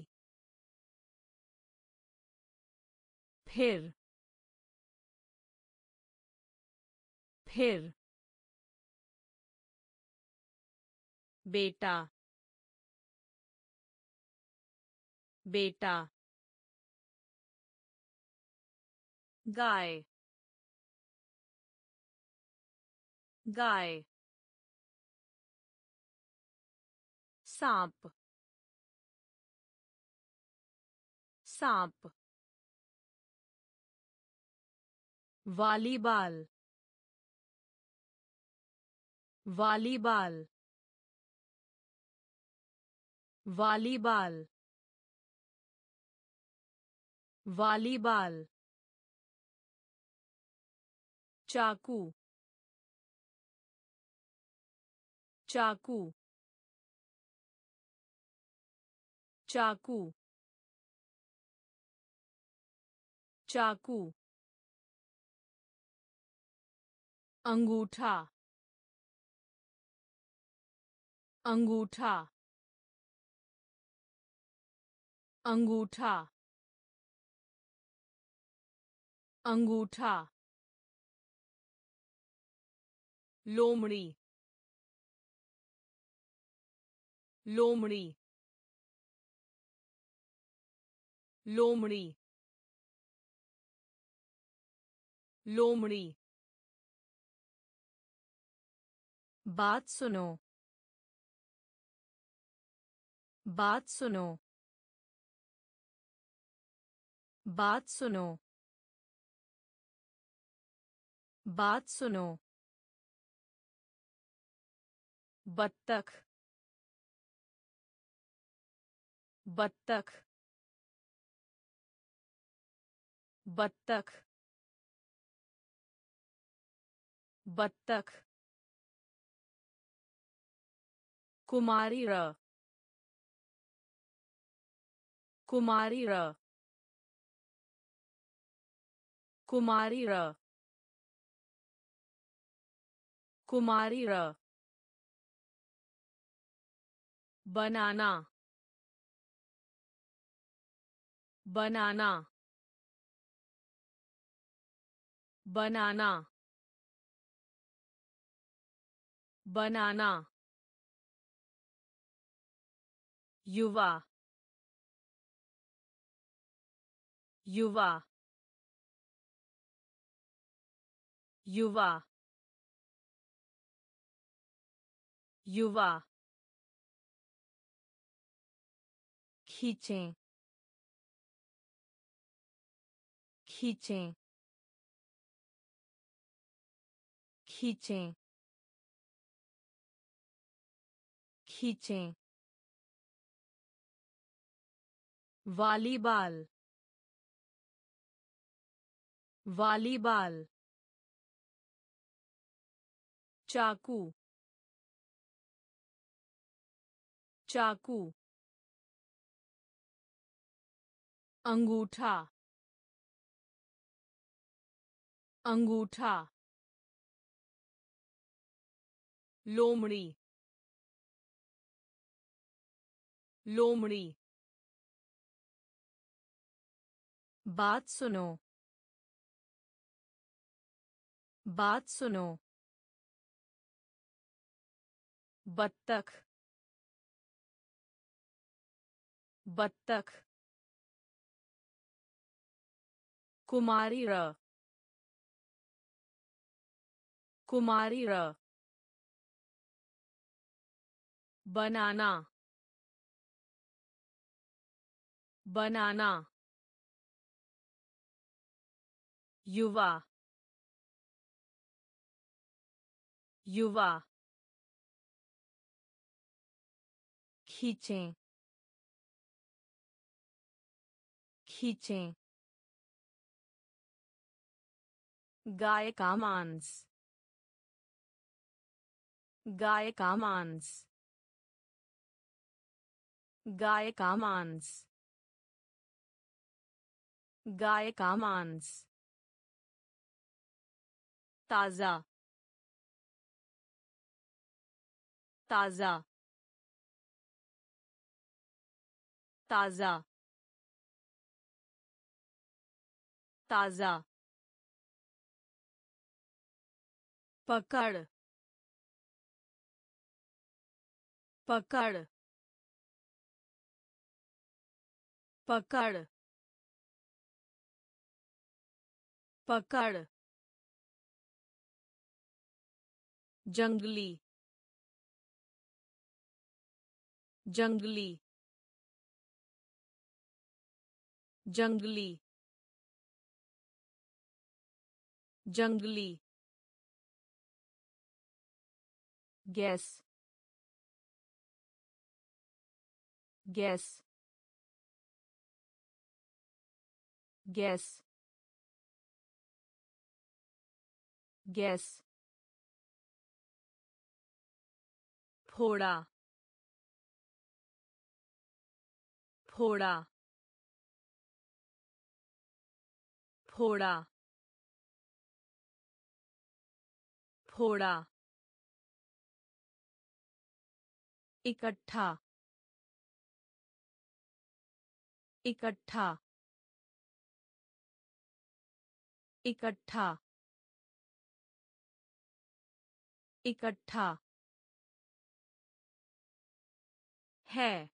फिर फिर बेटा बेटा गाय गाय सांप सांप वॉलीबॉल वॉलीबॉल वॉलीबॉल वॉलीबॉल चाकू चाकू चाकू चाकू अंगूठा अंगूठा अंगूठा अंगूठा लोमड़ी लोमड़ी लोमड़ी लोमड़ी बात सुनो बात सुनो बात सुनो बात सुनो बत्तख बत्तख बत्तख बत्तख कुमारी र कुमारी र कुमारी र कुमारी र बनाना बनाना बनाना बनाना युवा युवा युवा युवा खींचें खींचें खींचें खींचें वॉलीबॉल वॉलीबॉल चाकू चाकू अंगूठा अंगूठा लोमड़ी लोमड़ी बात सुनो बात सुनो बत्तख बत्तख कुमारी र कुमारी र बनाना बनाना युवा युवा खींचें खींचें गाय का मांस, गाय का मांस, गाय का मांस, गाय का मांस। ताजा, ताजा, ताजा, ताजा। पकड़, पकड़, पकड़, पकड़। जंगली, जंगली, जंगली, जंगली। Gas, gas, gas, gas. फोड़ा, फोड़ा, फोड़ा, फोड़ा। इकट्ठा, इकट्ठा, इकट्ठा, इकट्ठा। है,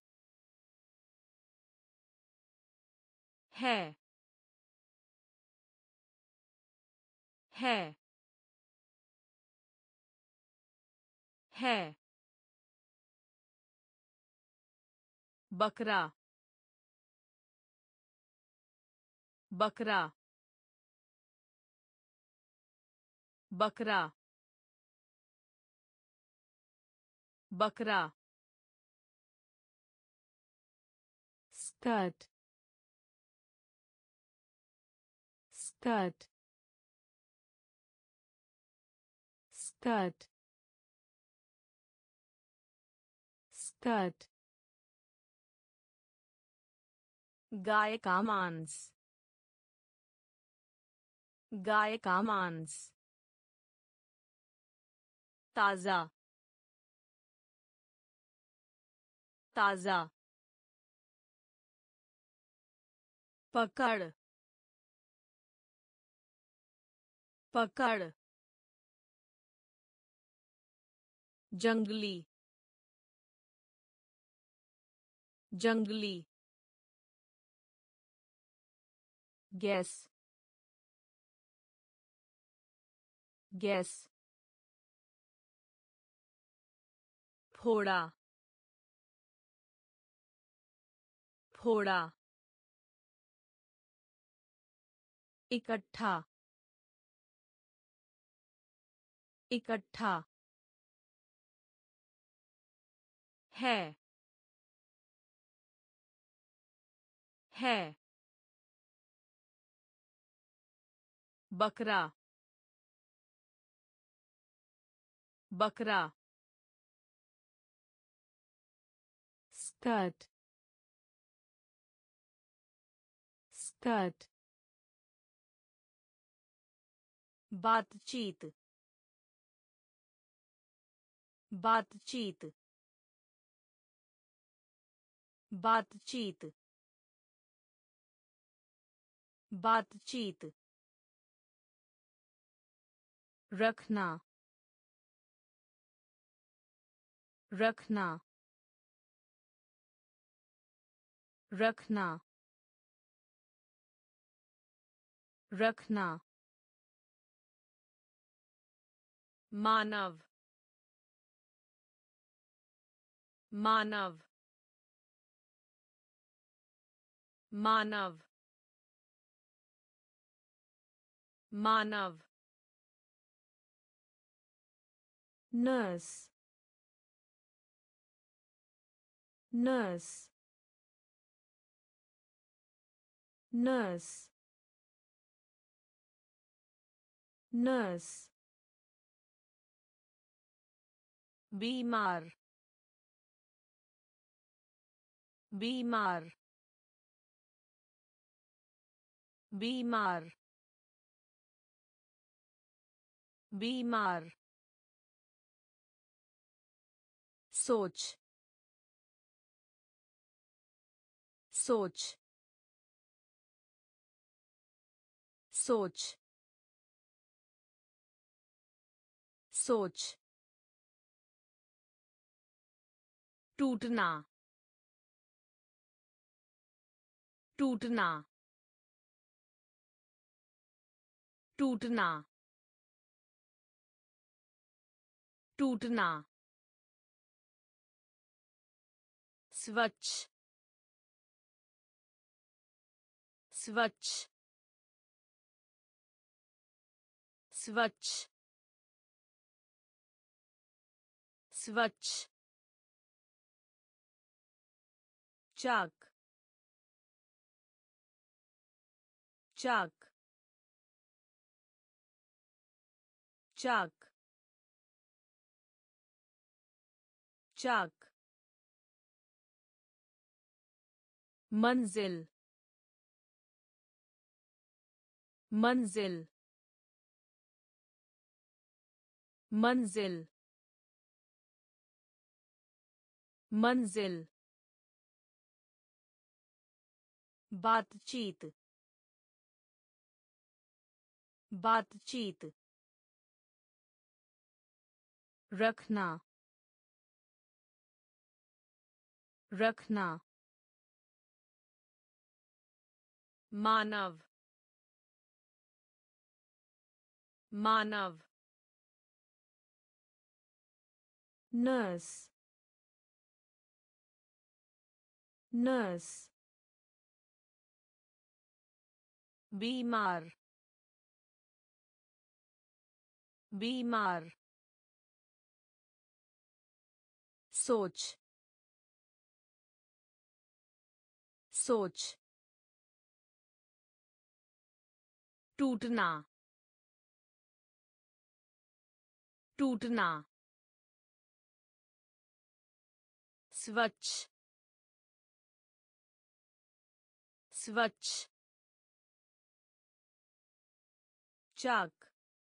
है, है, है। बकरा, बकरा, बकरा, बकरा। Skirt, skirt, skirt, skirt. गाय का मांस, गाय का मांस। ताजा, ताजा। पकड़, पकड़। जंगली, जंगली। Gas, gas. फोड़ा, फोड़ा। इकट्ठा, इकट्ठा। है, है। बकरा, बकरा। Skirt, skirt. बातचीत, बातचीत, बातचीत, बातचीत। रखना, रखना, रखना, रखना। मानव, मानव, मानव, मानव। Nurse, nurse, nurse. नर्स बीमार बीमार बीमार बीमार सोच सोच सोच सोच टूटना टूटना टूटना टूटना स्वच्छ स्वच्छ स्वच्छ स्वच्छ चाक चाक चाक चाक मंजिल मंजिल मंजिल मंजिल बातचीत बातचीत रखना रखना मानव मानव नर्स नर्स बीमार बीमार सोच सोच टूटना टूटना स्वच्छ स्वच्छ चाक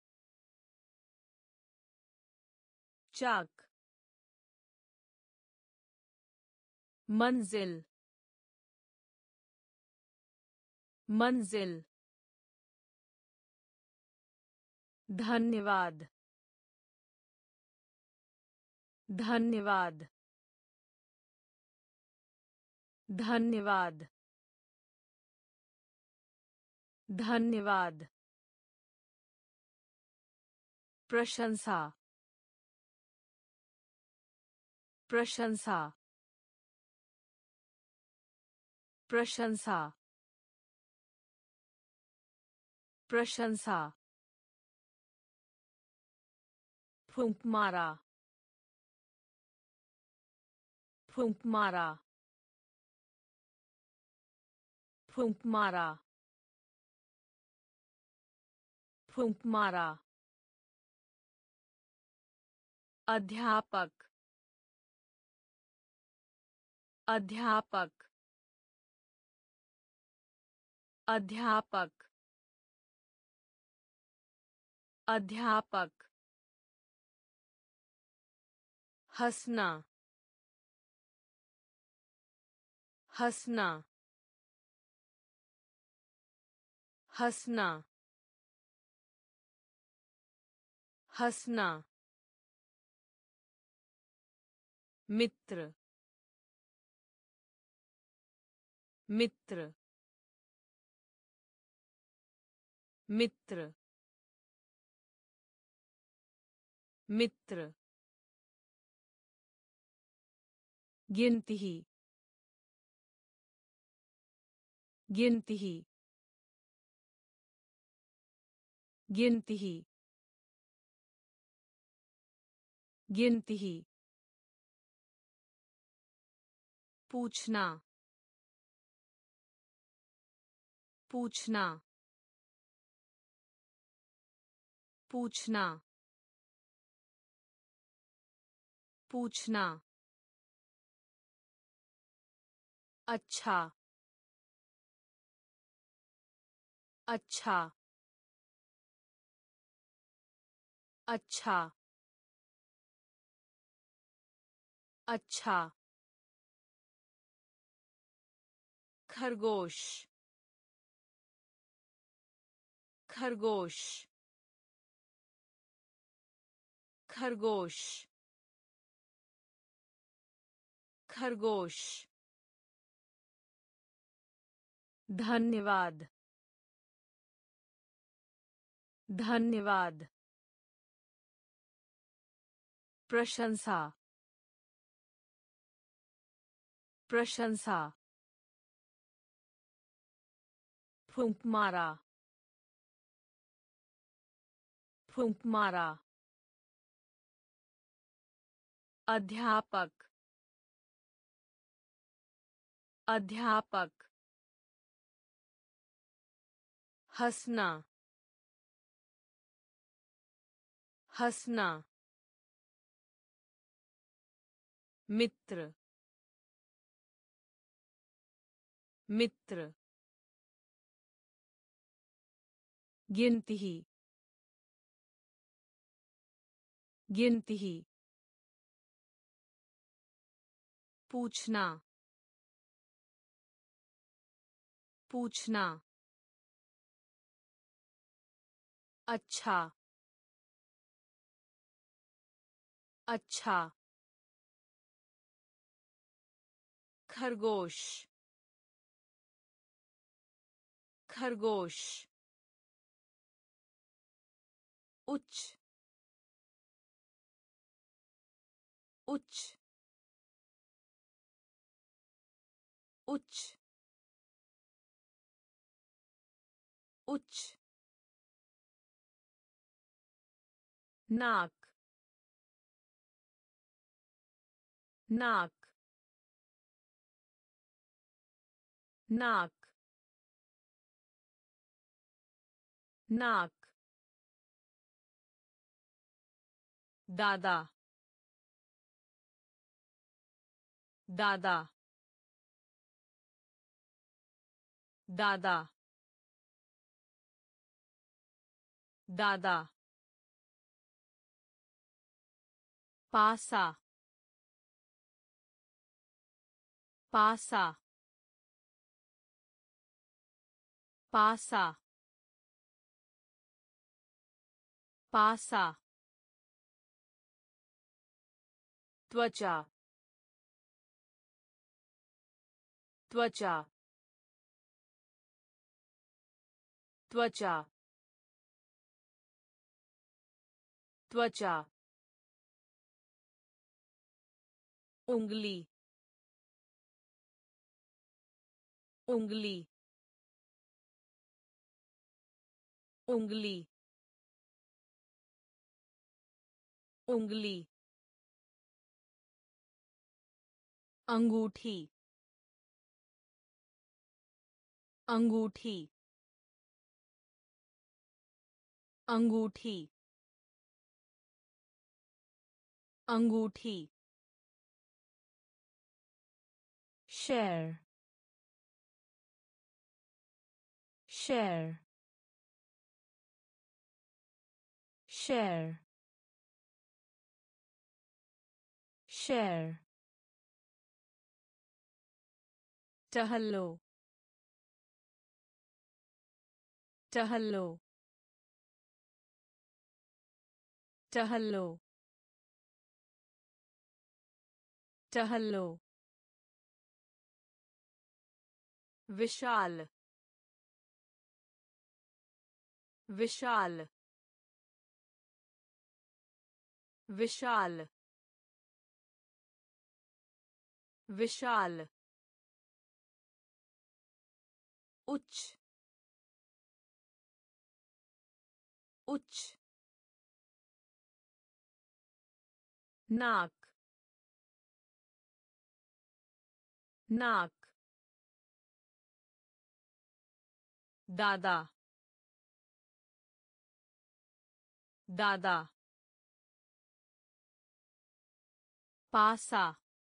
चाक मंजिल मंजिल धन्यवाद धन्यवाद धन्यवाद धन्यवाद प्रशंसा प्रशंसा प्रशंसा प्रशंसा फूंक मारा फूंक मारा फूंक मारा फूंक मारा अध्यापक अध्यापक अध्यापक अध्यापक हंसना हंसना हंसना हंसना मित्र मित्र मित्र मित्र गिनती गिनती गिनती गिनती पूछना पूछना पूछना पूछना अच्छा अच्छा अच्छा अच्छा खरगोश खरगोश खरगोश खरगोश धन्यवाद धन्यवाद प्रशंसा प्रशंसा फूंक मारा फूंक मारा अध्यापक अध्यापक हंसना हंसना मित्र मित्र गिनती गिनती पूछना पूछना अच्छा अच्छा खरगोश खरगोश उच्च उच्च उच्च उच्च नाक नाक नाक नाक दादा दादा दादा दादा पासा पासा पासा पासा त्वचा त्वचा त्वचा त्वचा उंगली उंगली उंगली उंगली अंगूठी अंगूठी अंगूठी अंगूठी शेर शेर शेर शेर टहलो टहलो टहलो टहलो विशाल विशाल विशाल विशाल उच्च उच्च नाक नाक दादा दादा पासा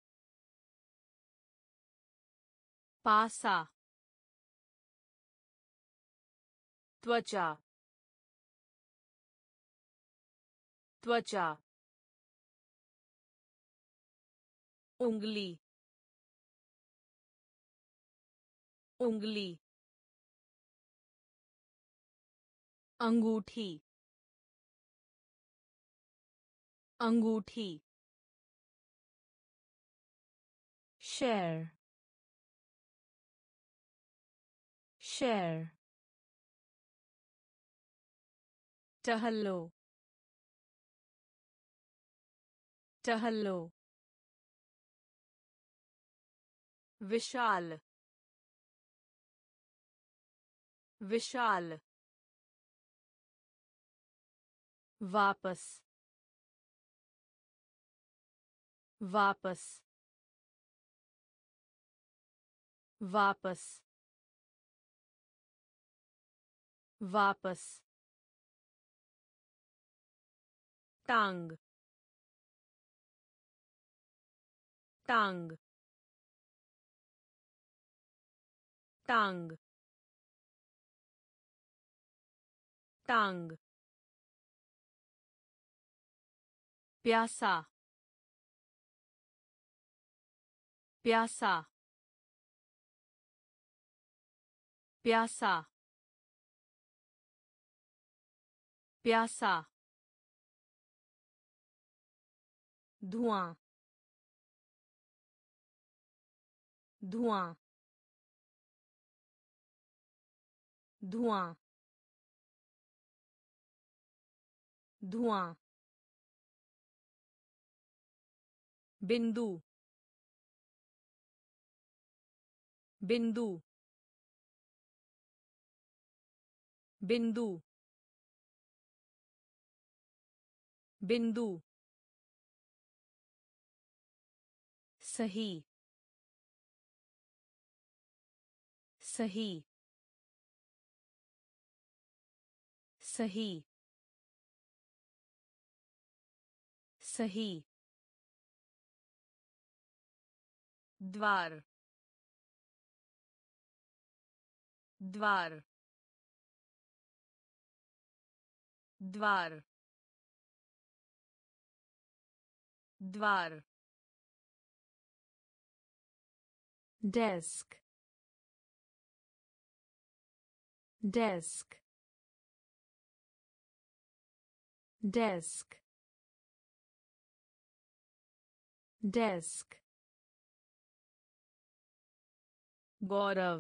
पासा त्वचा त्वचा उंगली उंगली अंगूठी अंगूठी शेयर शेयर टहलो टहलो विशाल विशाल वापस वापस वापस वापस टांग टांग टांग टांग प्यासा प्यासा प्यासा प्यासा धुआं धुआं धुआं धुआं बिंदु बिंदु बिंदु बिंदु सही सही सही सही द्वार द्वार द्वार द्वार डेस्क डेस्क डेस्क डेस्क गौरव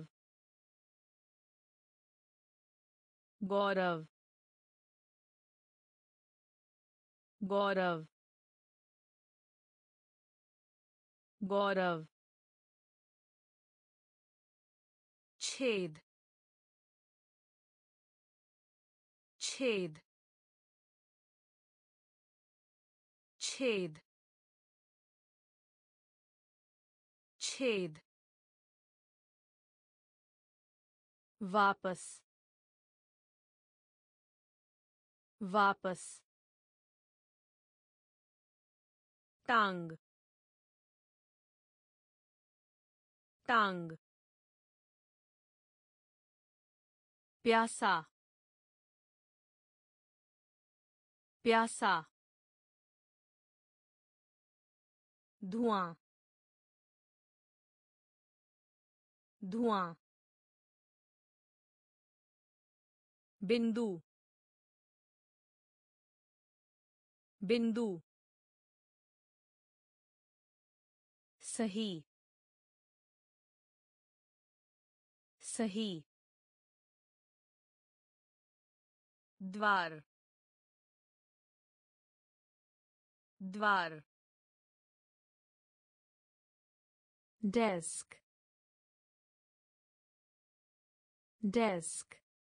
गौरव गौरव गौरव छेद छेद छेद छेद वापस वापस टांग टांग प्यासा प्यासा धुआं धुआं बिंदु बिंदु सही सही द्वार द्वार डेस्क डेस्क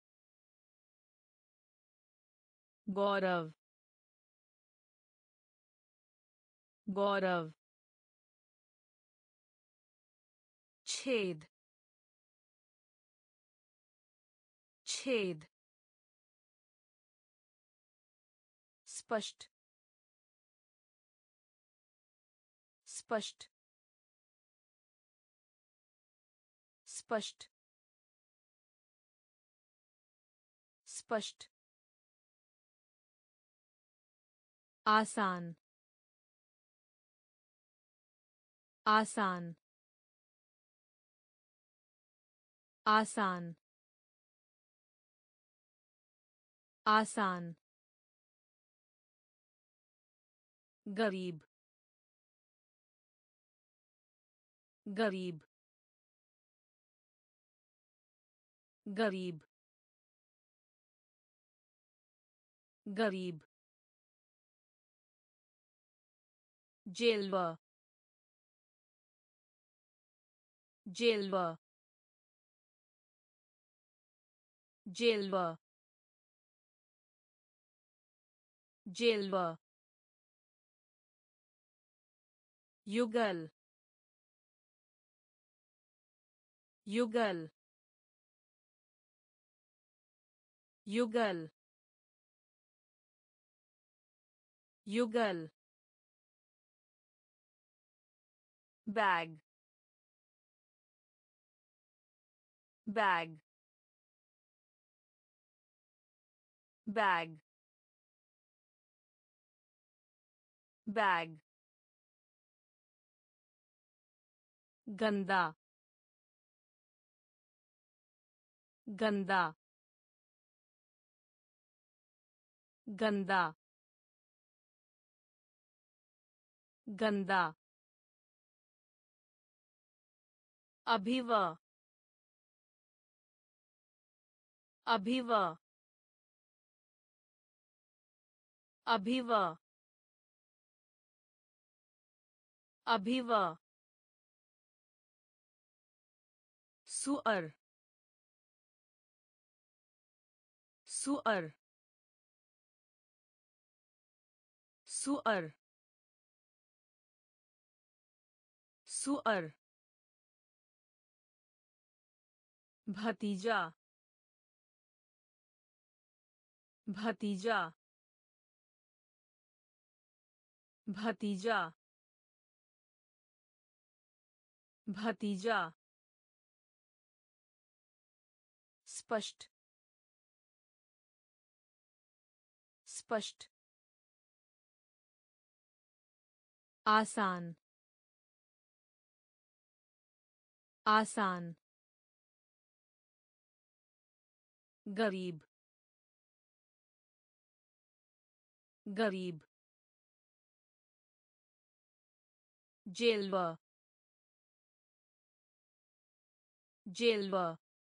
गौरव गौरव छेद छेद स्पष्ट स्पष्ट स्पष्ट स्पष्ट आसान आसान आसान आसान गरीब गरीब गरीब गरीब जेलवा जेलवा जेलवा जेलवा युगल युगल युगल युगल बैग बैग बैग बैग गंदा गंदा गंदा गंदा अभिवा अभिवा अभिवा अभिवा सुअर सुअर सुअर सुअर भतीजा भतीजा भतीजा भतीजा स्पष्ट स्पष्ट आसान आसान गरीब गरीब जेलवा जेलवा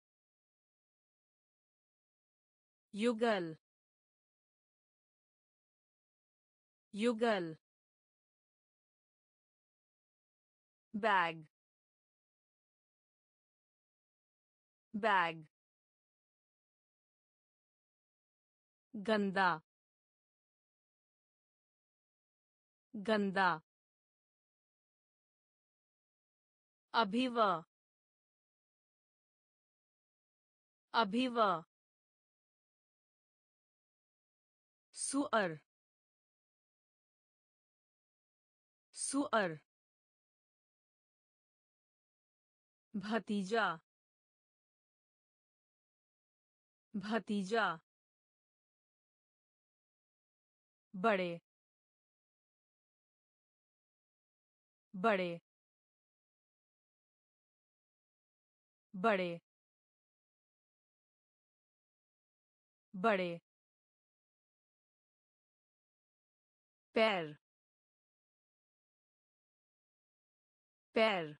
युगल युगल बैग बैग गंदा गंदा अभिवा अभिवा सुअर सुअर भतीजा भतीजा बड़े बड़े बड़े बड़े पैर पैर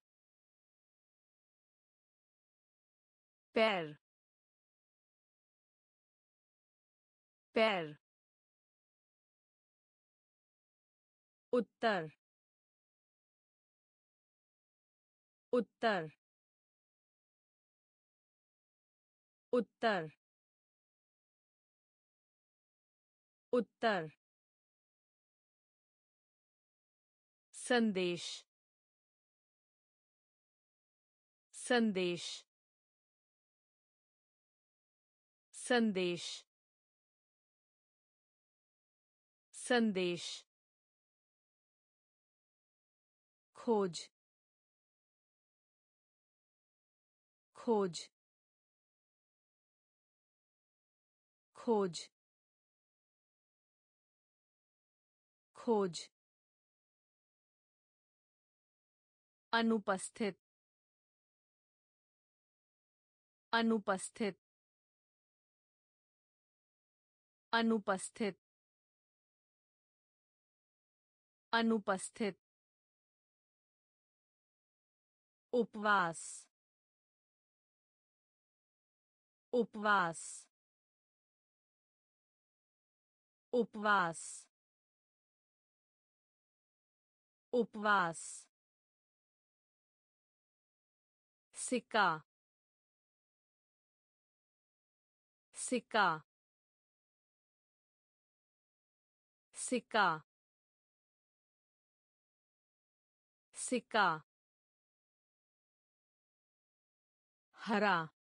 पैर पैर उत्तर उत्तर उत्तर उत्तर संदेश संदेश संदेश संदेश खोज खोज खोज खोज अनुपस्थित अनुपस्थित अनुपस्थित अनुपस्थित उपवास उपवास उपवास उपवास सिक्का सिक्का सिक्का सिक्का हरा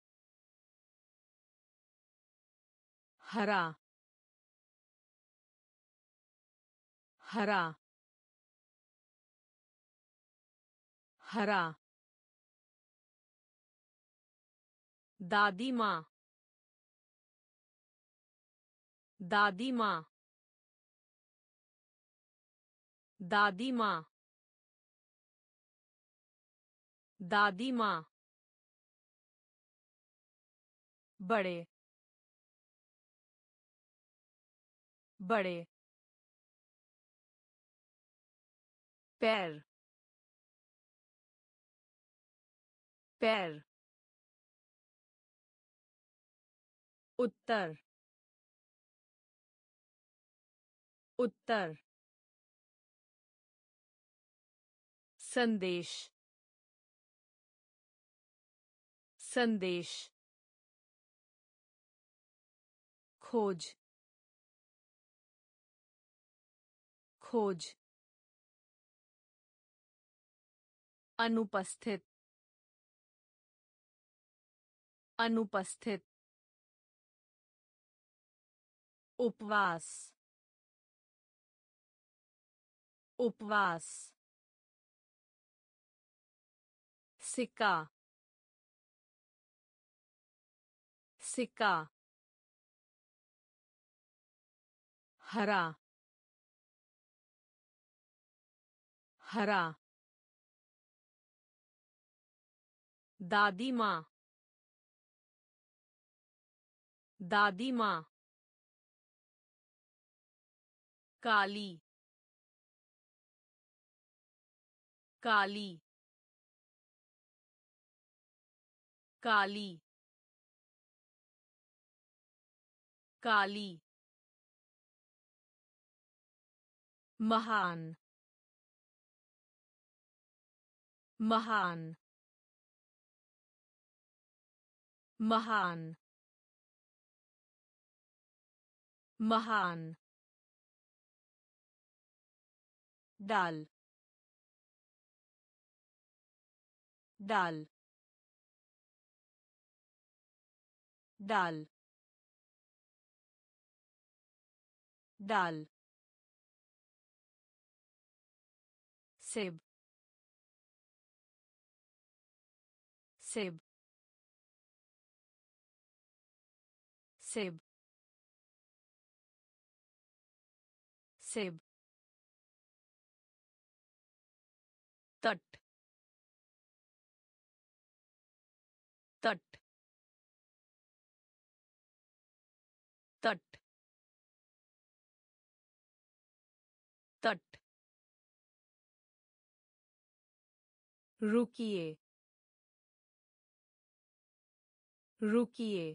हरा हरा हरा दादी माँ दादी माँ दादी माँ दादी माँ बड़े बड़े पैर पैर उत्तर उत्तर संदेश संदेश खोज खोज अनुपस्थित अनुपस्थित उपवास उपवास सिक्का सिक्का हरा हरा दादी माँ दादी माँ काली काली काली काली महान महान महान महान डाल डाल डाल डाल सेब सेब सेब सेब तट तट तट तट रुकिए रुकिए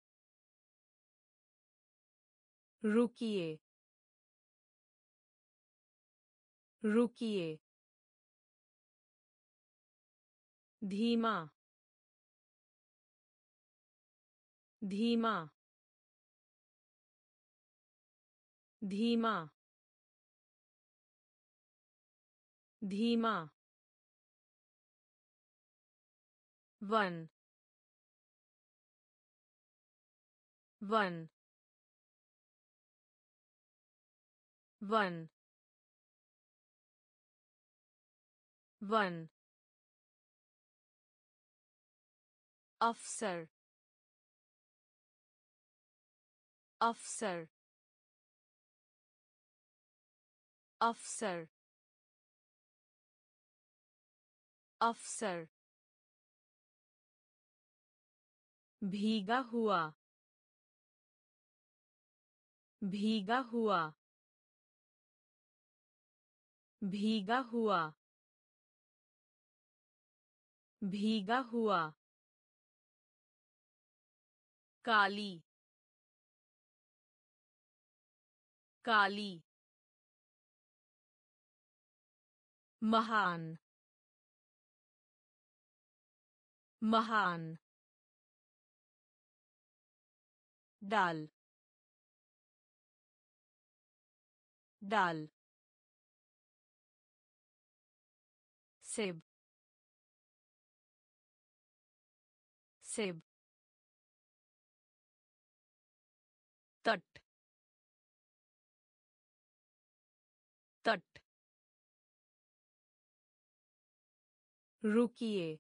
रुकिए रुकिए धीमा धीमा धीमा धीमा वन वन वन वन अफसर अफसर अफसर अफसर भीगा हुआ भीगा हुआ भीगा हुआ भीगा हुआ काली काली महान महान डाल डाल सेब सेब तट तट रुकिए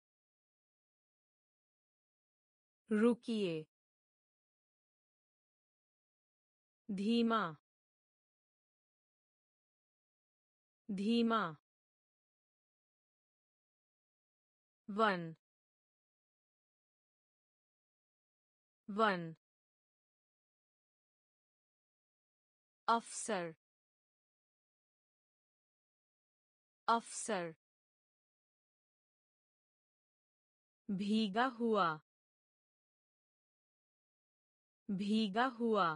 रुकिए धीमा धीमा वन वन अफसर अफसर भीगा हुआ भीगा हुआ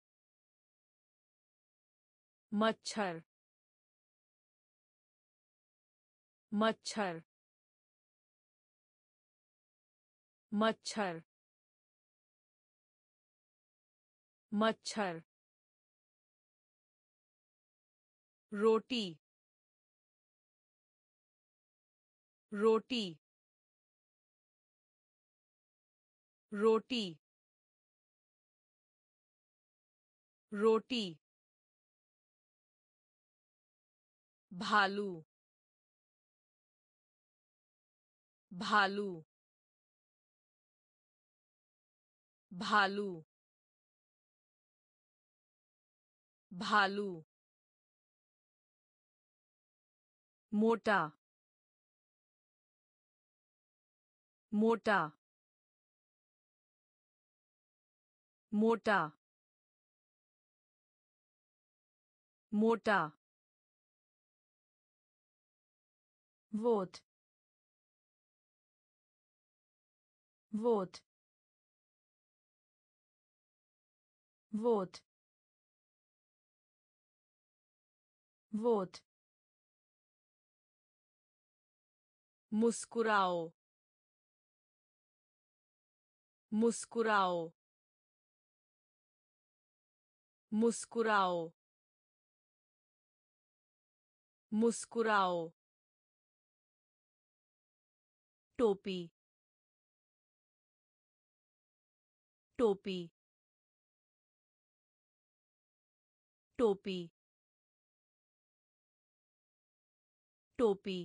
मच्छर मच्छर मच्छर मच्छर रोटी रोटी रोटी रोटी भालू भालू भालू भालू मोटा मोटा मोटा मोटा वोट वोट वोट वोट मुस्कुराओ मुस्कुराओ मुस्कुराओ मुस्कुराओ टोपी टोपी टोपी टोपी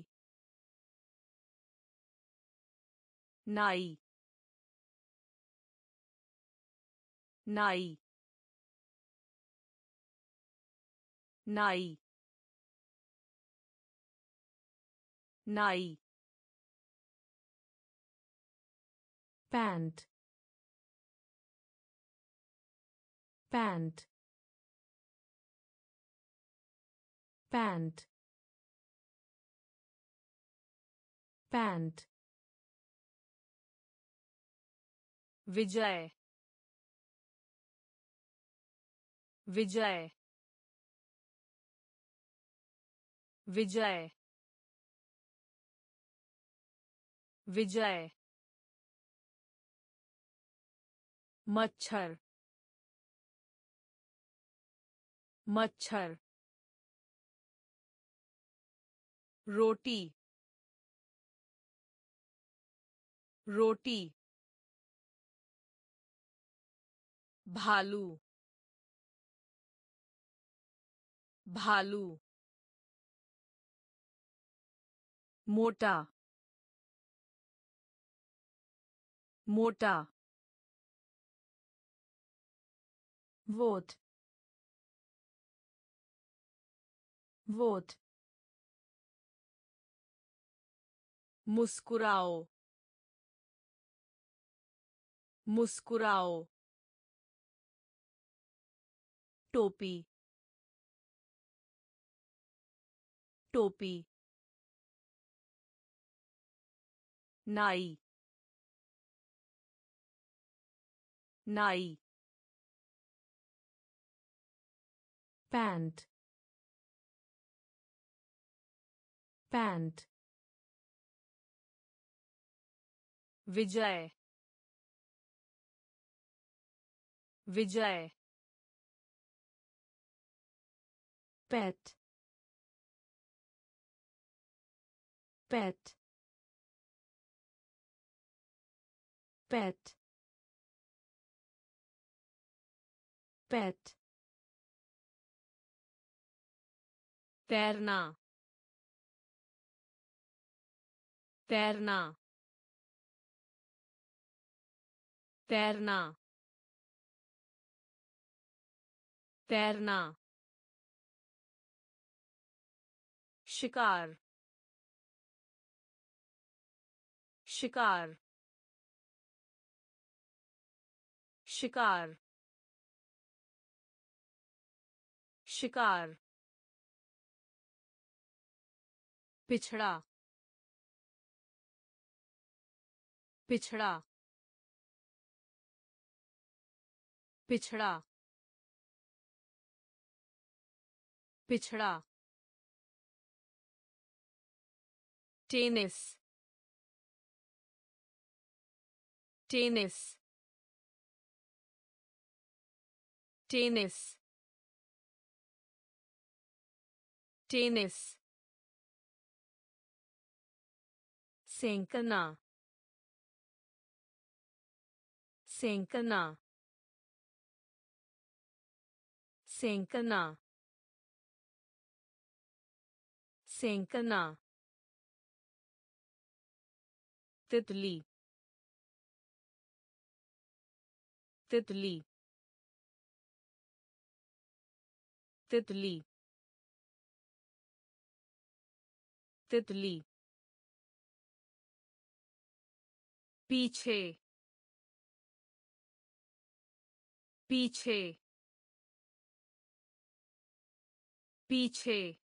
नाई नाई नाई नाई पैंट पैंट पैंट पैंट विजय विजय विजय विजय मच्छर मच्छर रोटी रोटी भालू भालू मोटा मोटा वोट वोट मुस्कुराओ मुस्कुराओ टोपी टोपी नाई नाई पैंट पैंट विजय विजय पेट पेट पेट पेट तैरना तैरना तैरना तैरना शिकार शिकार शिकार शिकार पिछड़ा पिछड़ा पिछड़ा पिछड़ा टेनिस टेनिस टेनिस टेनिस सेंकना सेंकना सेंकना सेंकना तितली तितली तितली तितली पीछे पीछे पीछे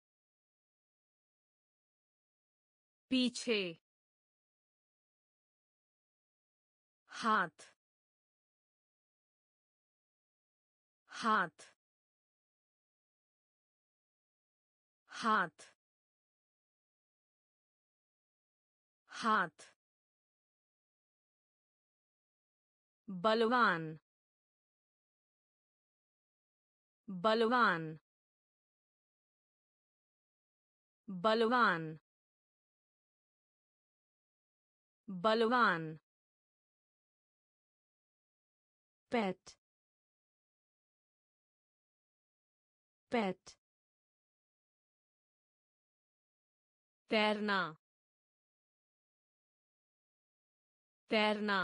पीछे हाथ हाथ हाथ हाथ बलवान बलवान बलवान बलवान पेट पेट तैरना तैरना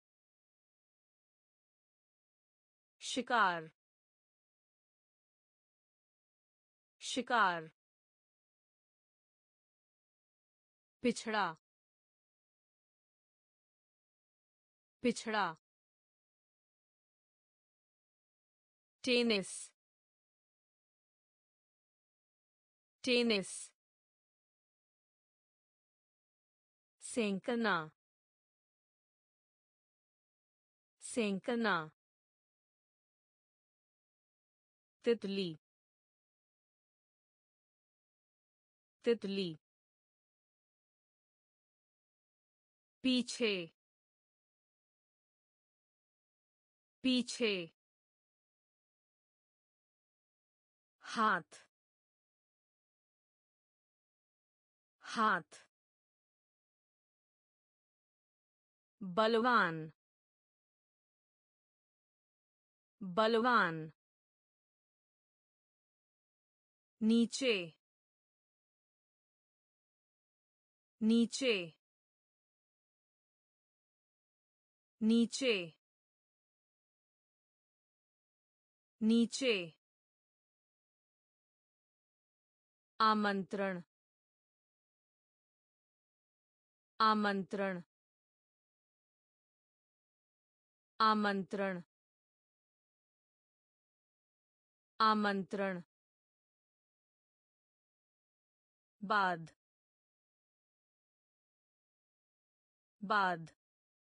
शिकार शिकार पिछड़ा पिछड़ा टेनिस टेनिस सेंकना सेंकना तितली तितली पीछे पीछे हाथ हाथ बलवान बलवान नीचे नीचे नीचे नीचे आमंत्रण आमंत्रण आमंत्रण आमंत्रण बाद बाद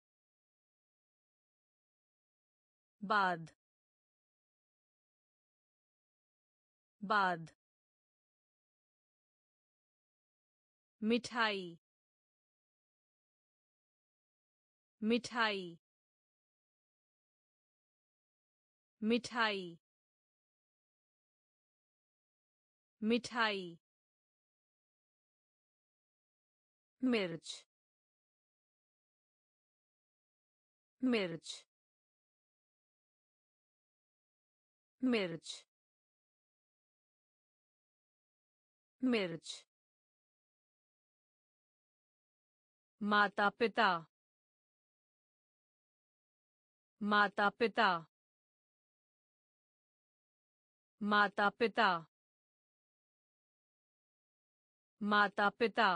बाद बाद मिठाई मिठाई मिठाई मिठाई मिर्च मिर्च मिर्च मिर्च माता पिता माता पिता माता पिता माता पिता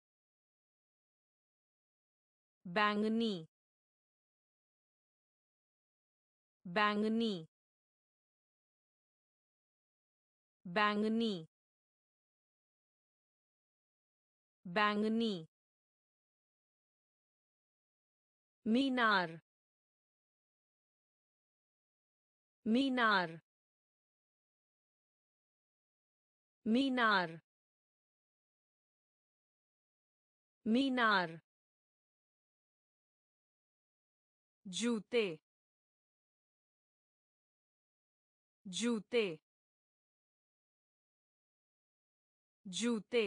बैंगनी बैंगनी बैंगनी बैंगनी मीनार मीनार मीनार मीनार जूते जूते जूते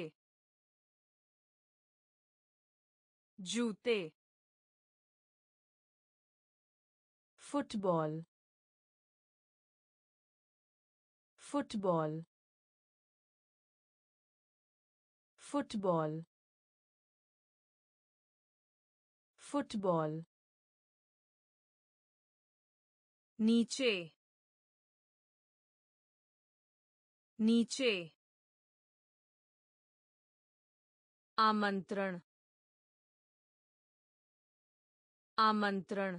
जूते फुटबॉल फुटबॉल फुटबॉल फुटबॉल नीचे नीचे आमंत्रण आमंत्रण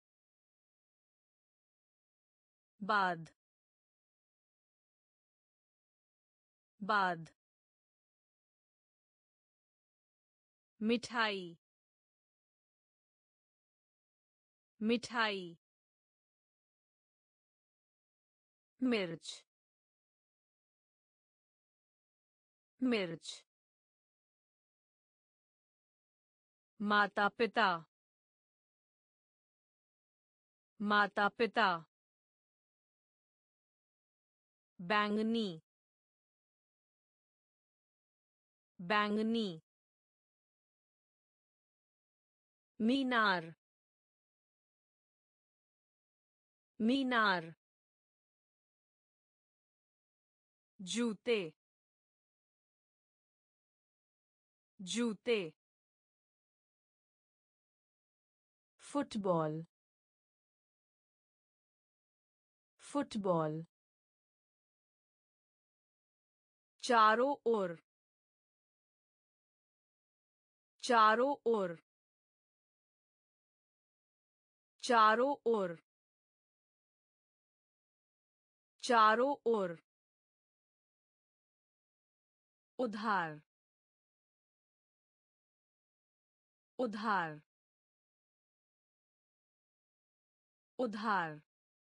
बाद बाद मिठाई मिठाई मिर्च मिर्च माता पिता माता पिता बैंगनी बैंगनी मीनार मीनार जूते जूते फुटबॉल फुटबॉल चारों ओर चारों ओर चारों ओर चारों ओर उधार उधार उधार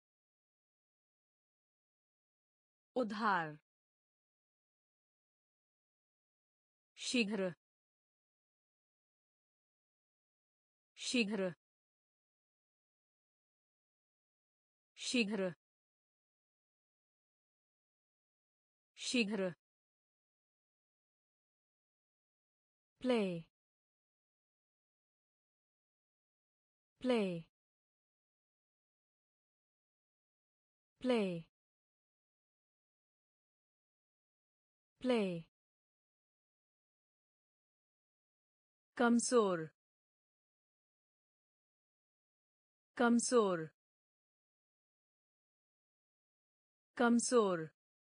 उधार शीघ्र शीघ्र शीघ्र शीघ्र play play play play, कमजोर, कमजोर, कमजोर,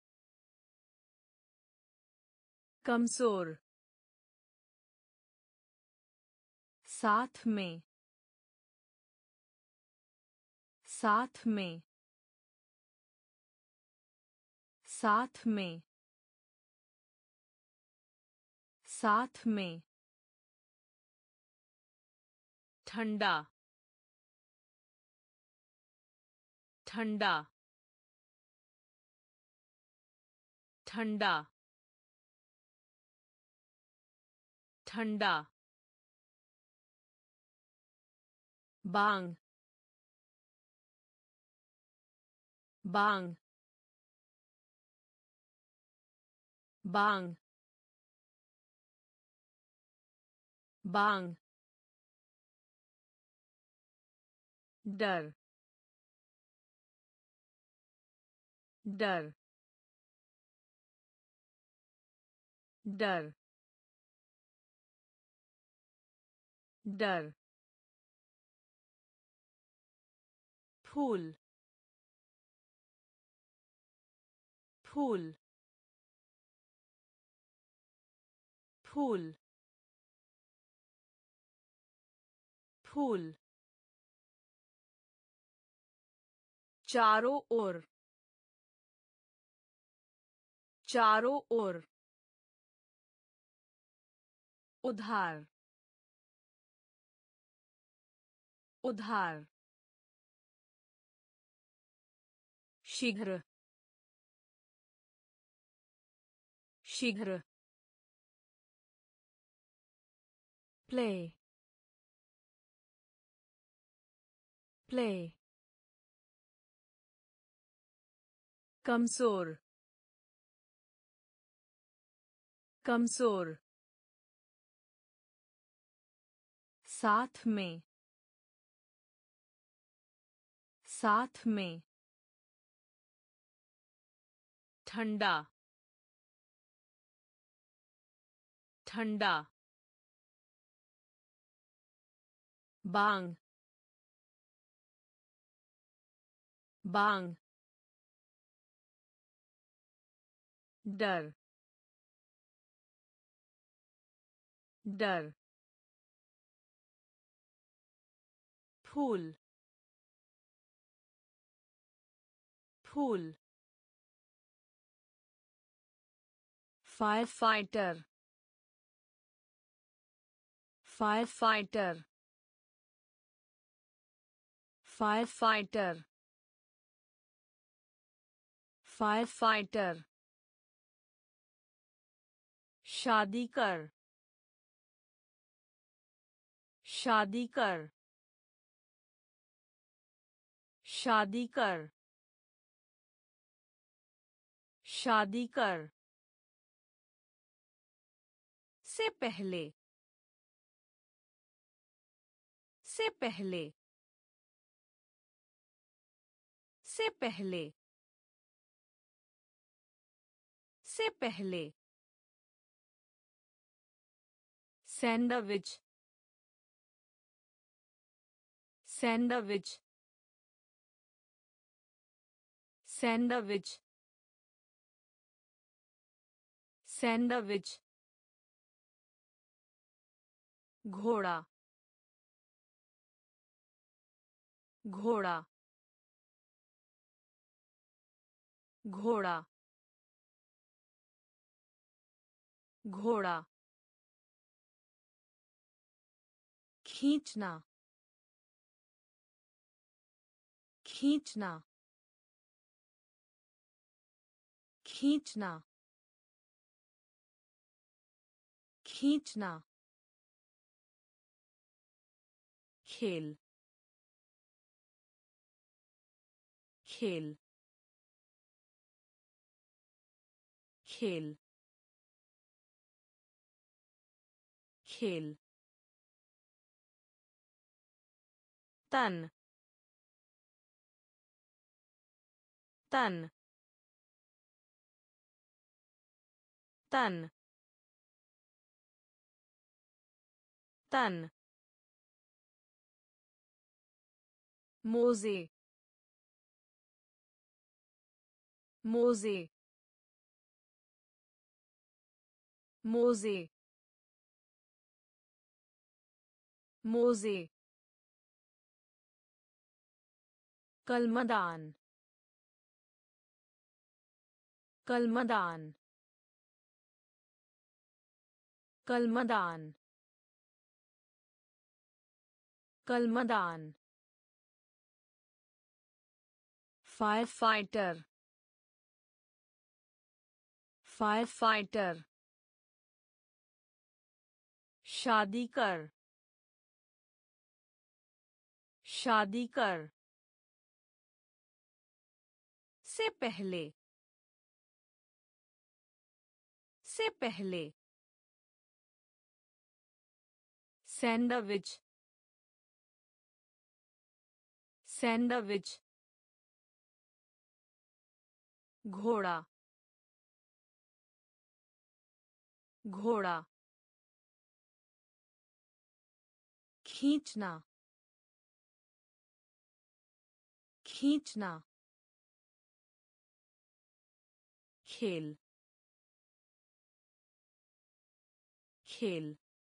कमजोर, साथ में, साथ में, साथ में, साथ में, ठंडा, ठंडा, ठंडा, ठंडा, बांग, बांग, बांग, बांग, डर, डर, डर, डर, फूल, फूल, फूल, फूल, चारों ओर, चारों ओर, उधार, उधार, शीघ्र, शीघ्र, play, play, कमजोर, कमजोर, साथ में, साथ में, ठंडा, ठंडा, बांग, बांग, डर, डर, फूल, फूल, fire fighter, fire fighter, fire fighter, fire fighter, शादी कर, शादी कर, शादी कर, शादी कर, से पहले, से पहले, से पहले, से पहले, सैंडविच, सैंडविच, सैंडविच, सैंडविच, घोड़ा, घोड़ा, घोड़ा, घोड़ा, खींचना, खींचना, खींचना, खींचना, खेल, खेल, खेल, खेल, तन, तन, तन तन मोजे मोजे मोजे मोजे कलमदान कलमदान कलमदान कलमदान फायर फायर फाइटर शादी कर शादी कर से पहले से पहले सैंडविच सैंडविच घोड़ा घोड़ा खींचना खींचना खेल खेल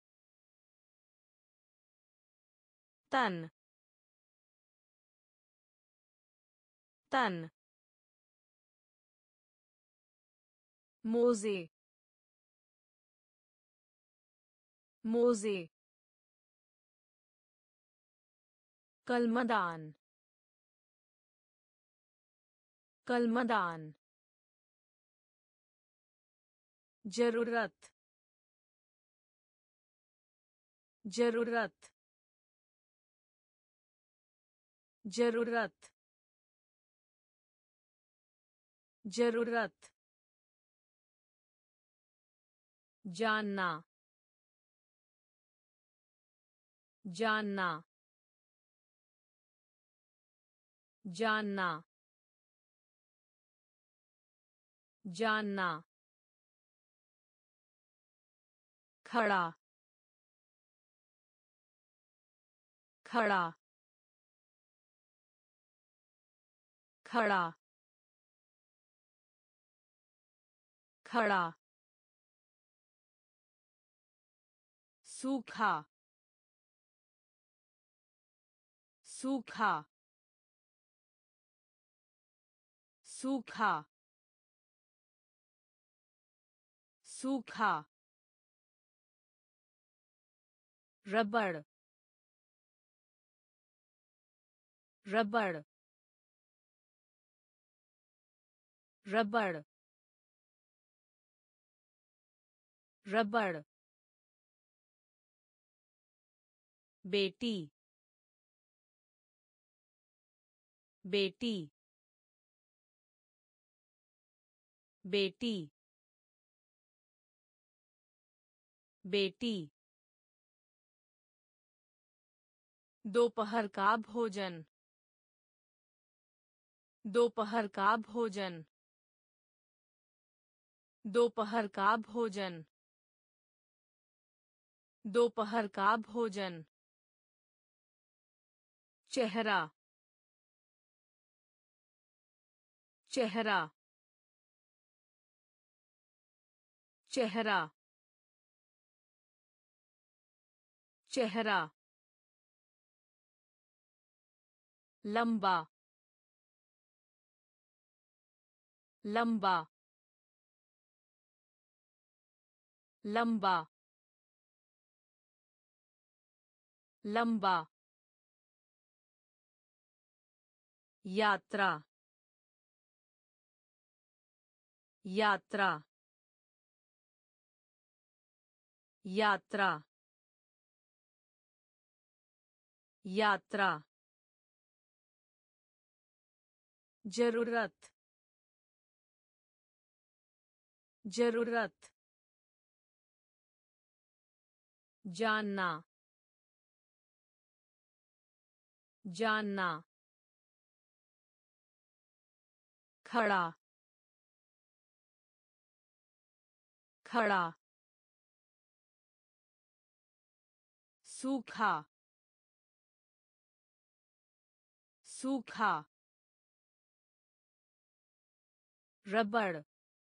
तन तन मोजे मोजे कलमदान कलमदान जरूरत जरूरत जरूरत जरूरत जानना जानना जानना जानना खड़ा खड़ा खड़ा खड़ा सूखा सूखा सूखा सूखा रबड़ रबड़ रबड़ रबड़ बेटी बेटी बेटी बेटी दोपहर का भोजन दोपहर का भोजन दोपहर का भोजन दोपहर का भोजन चेहरा चेहरा चेहरा चेहरा लंबा लंबा लंबा लंबा यात्रा यात्रा यात्रा यात्रा जरूरत जरूरत जानना जानना खड़ा खड़ा सूखा सूखा रबड़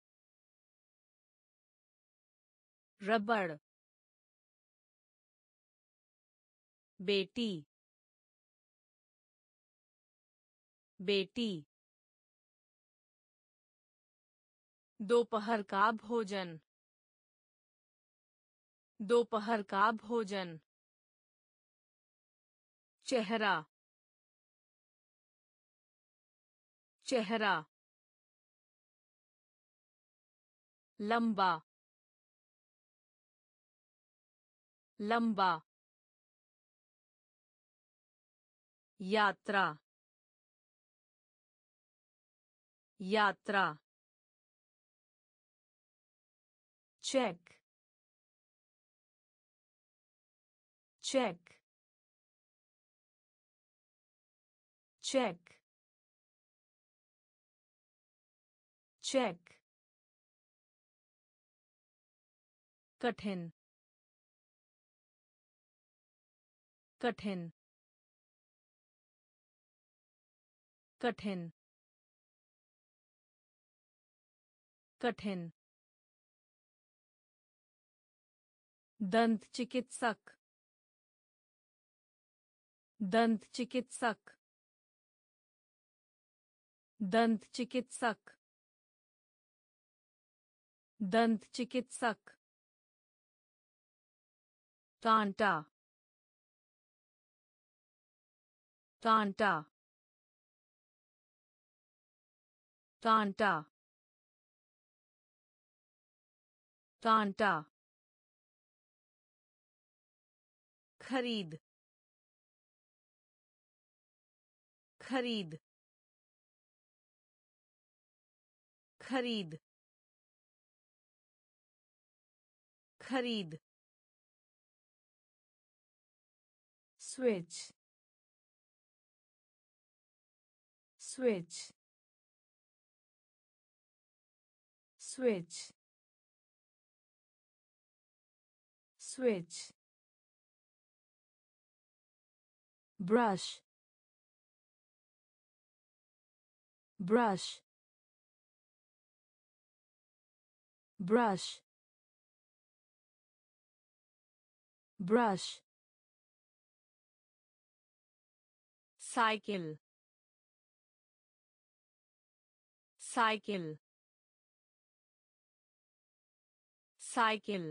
रबड़ बेटी बेटी दोपहर का भोजन दोपहर का भोजन चेहरा चेहरा लंबा लंबा यात्रा यात्रा चेक चेक चेक चेक कठिन कठिन कठिन कठिन दंत चिकित्सक दंत चिकित्सक दंत चिकित्सक दंत चिकित्सक कांटा कांटा कांटा कांटा खरीद खरीद खरीद खरीद switch switch switch switch brush brush brush brush cycle cycle cycle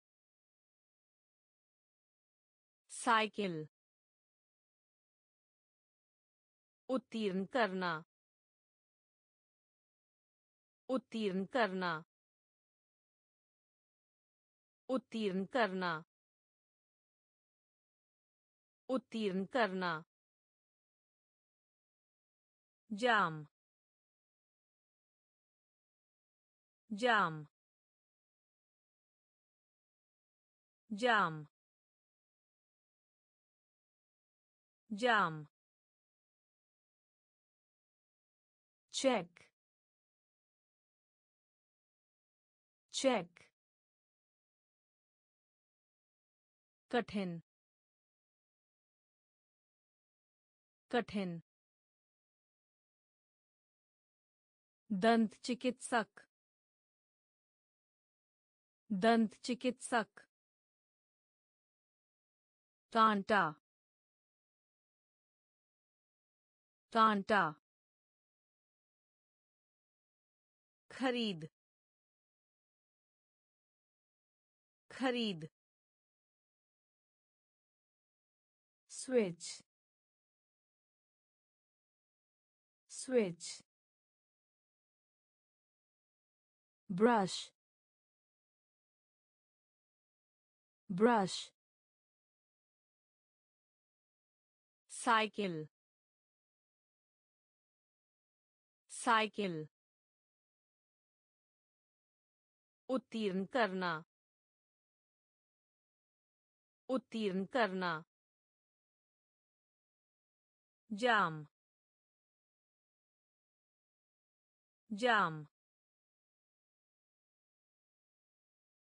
cycle उत्तीर्ण करना उत्तीर्ण करना उत्तीर्ण करना उत्तीर्ण करना जाम जाम जाम जाम चेक चेक कठिन कठिन दंत चिकित्सक दंत चिकित्सक कांटा कांटा खरीद खरीद switch switch brush brush cycle cycle उत्तीर्ण करना उत्तीर्ण करना जाम जाम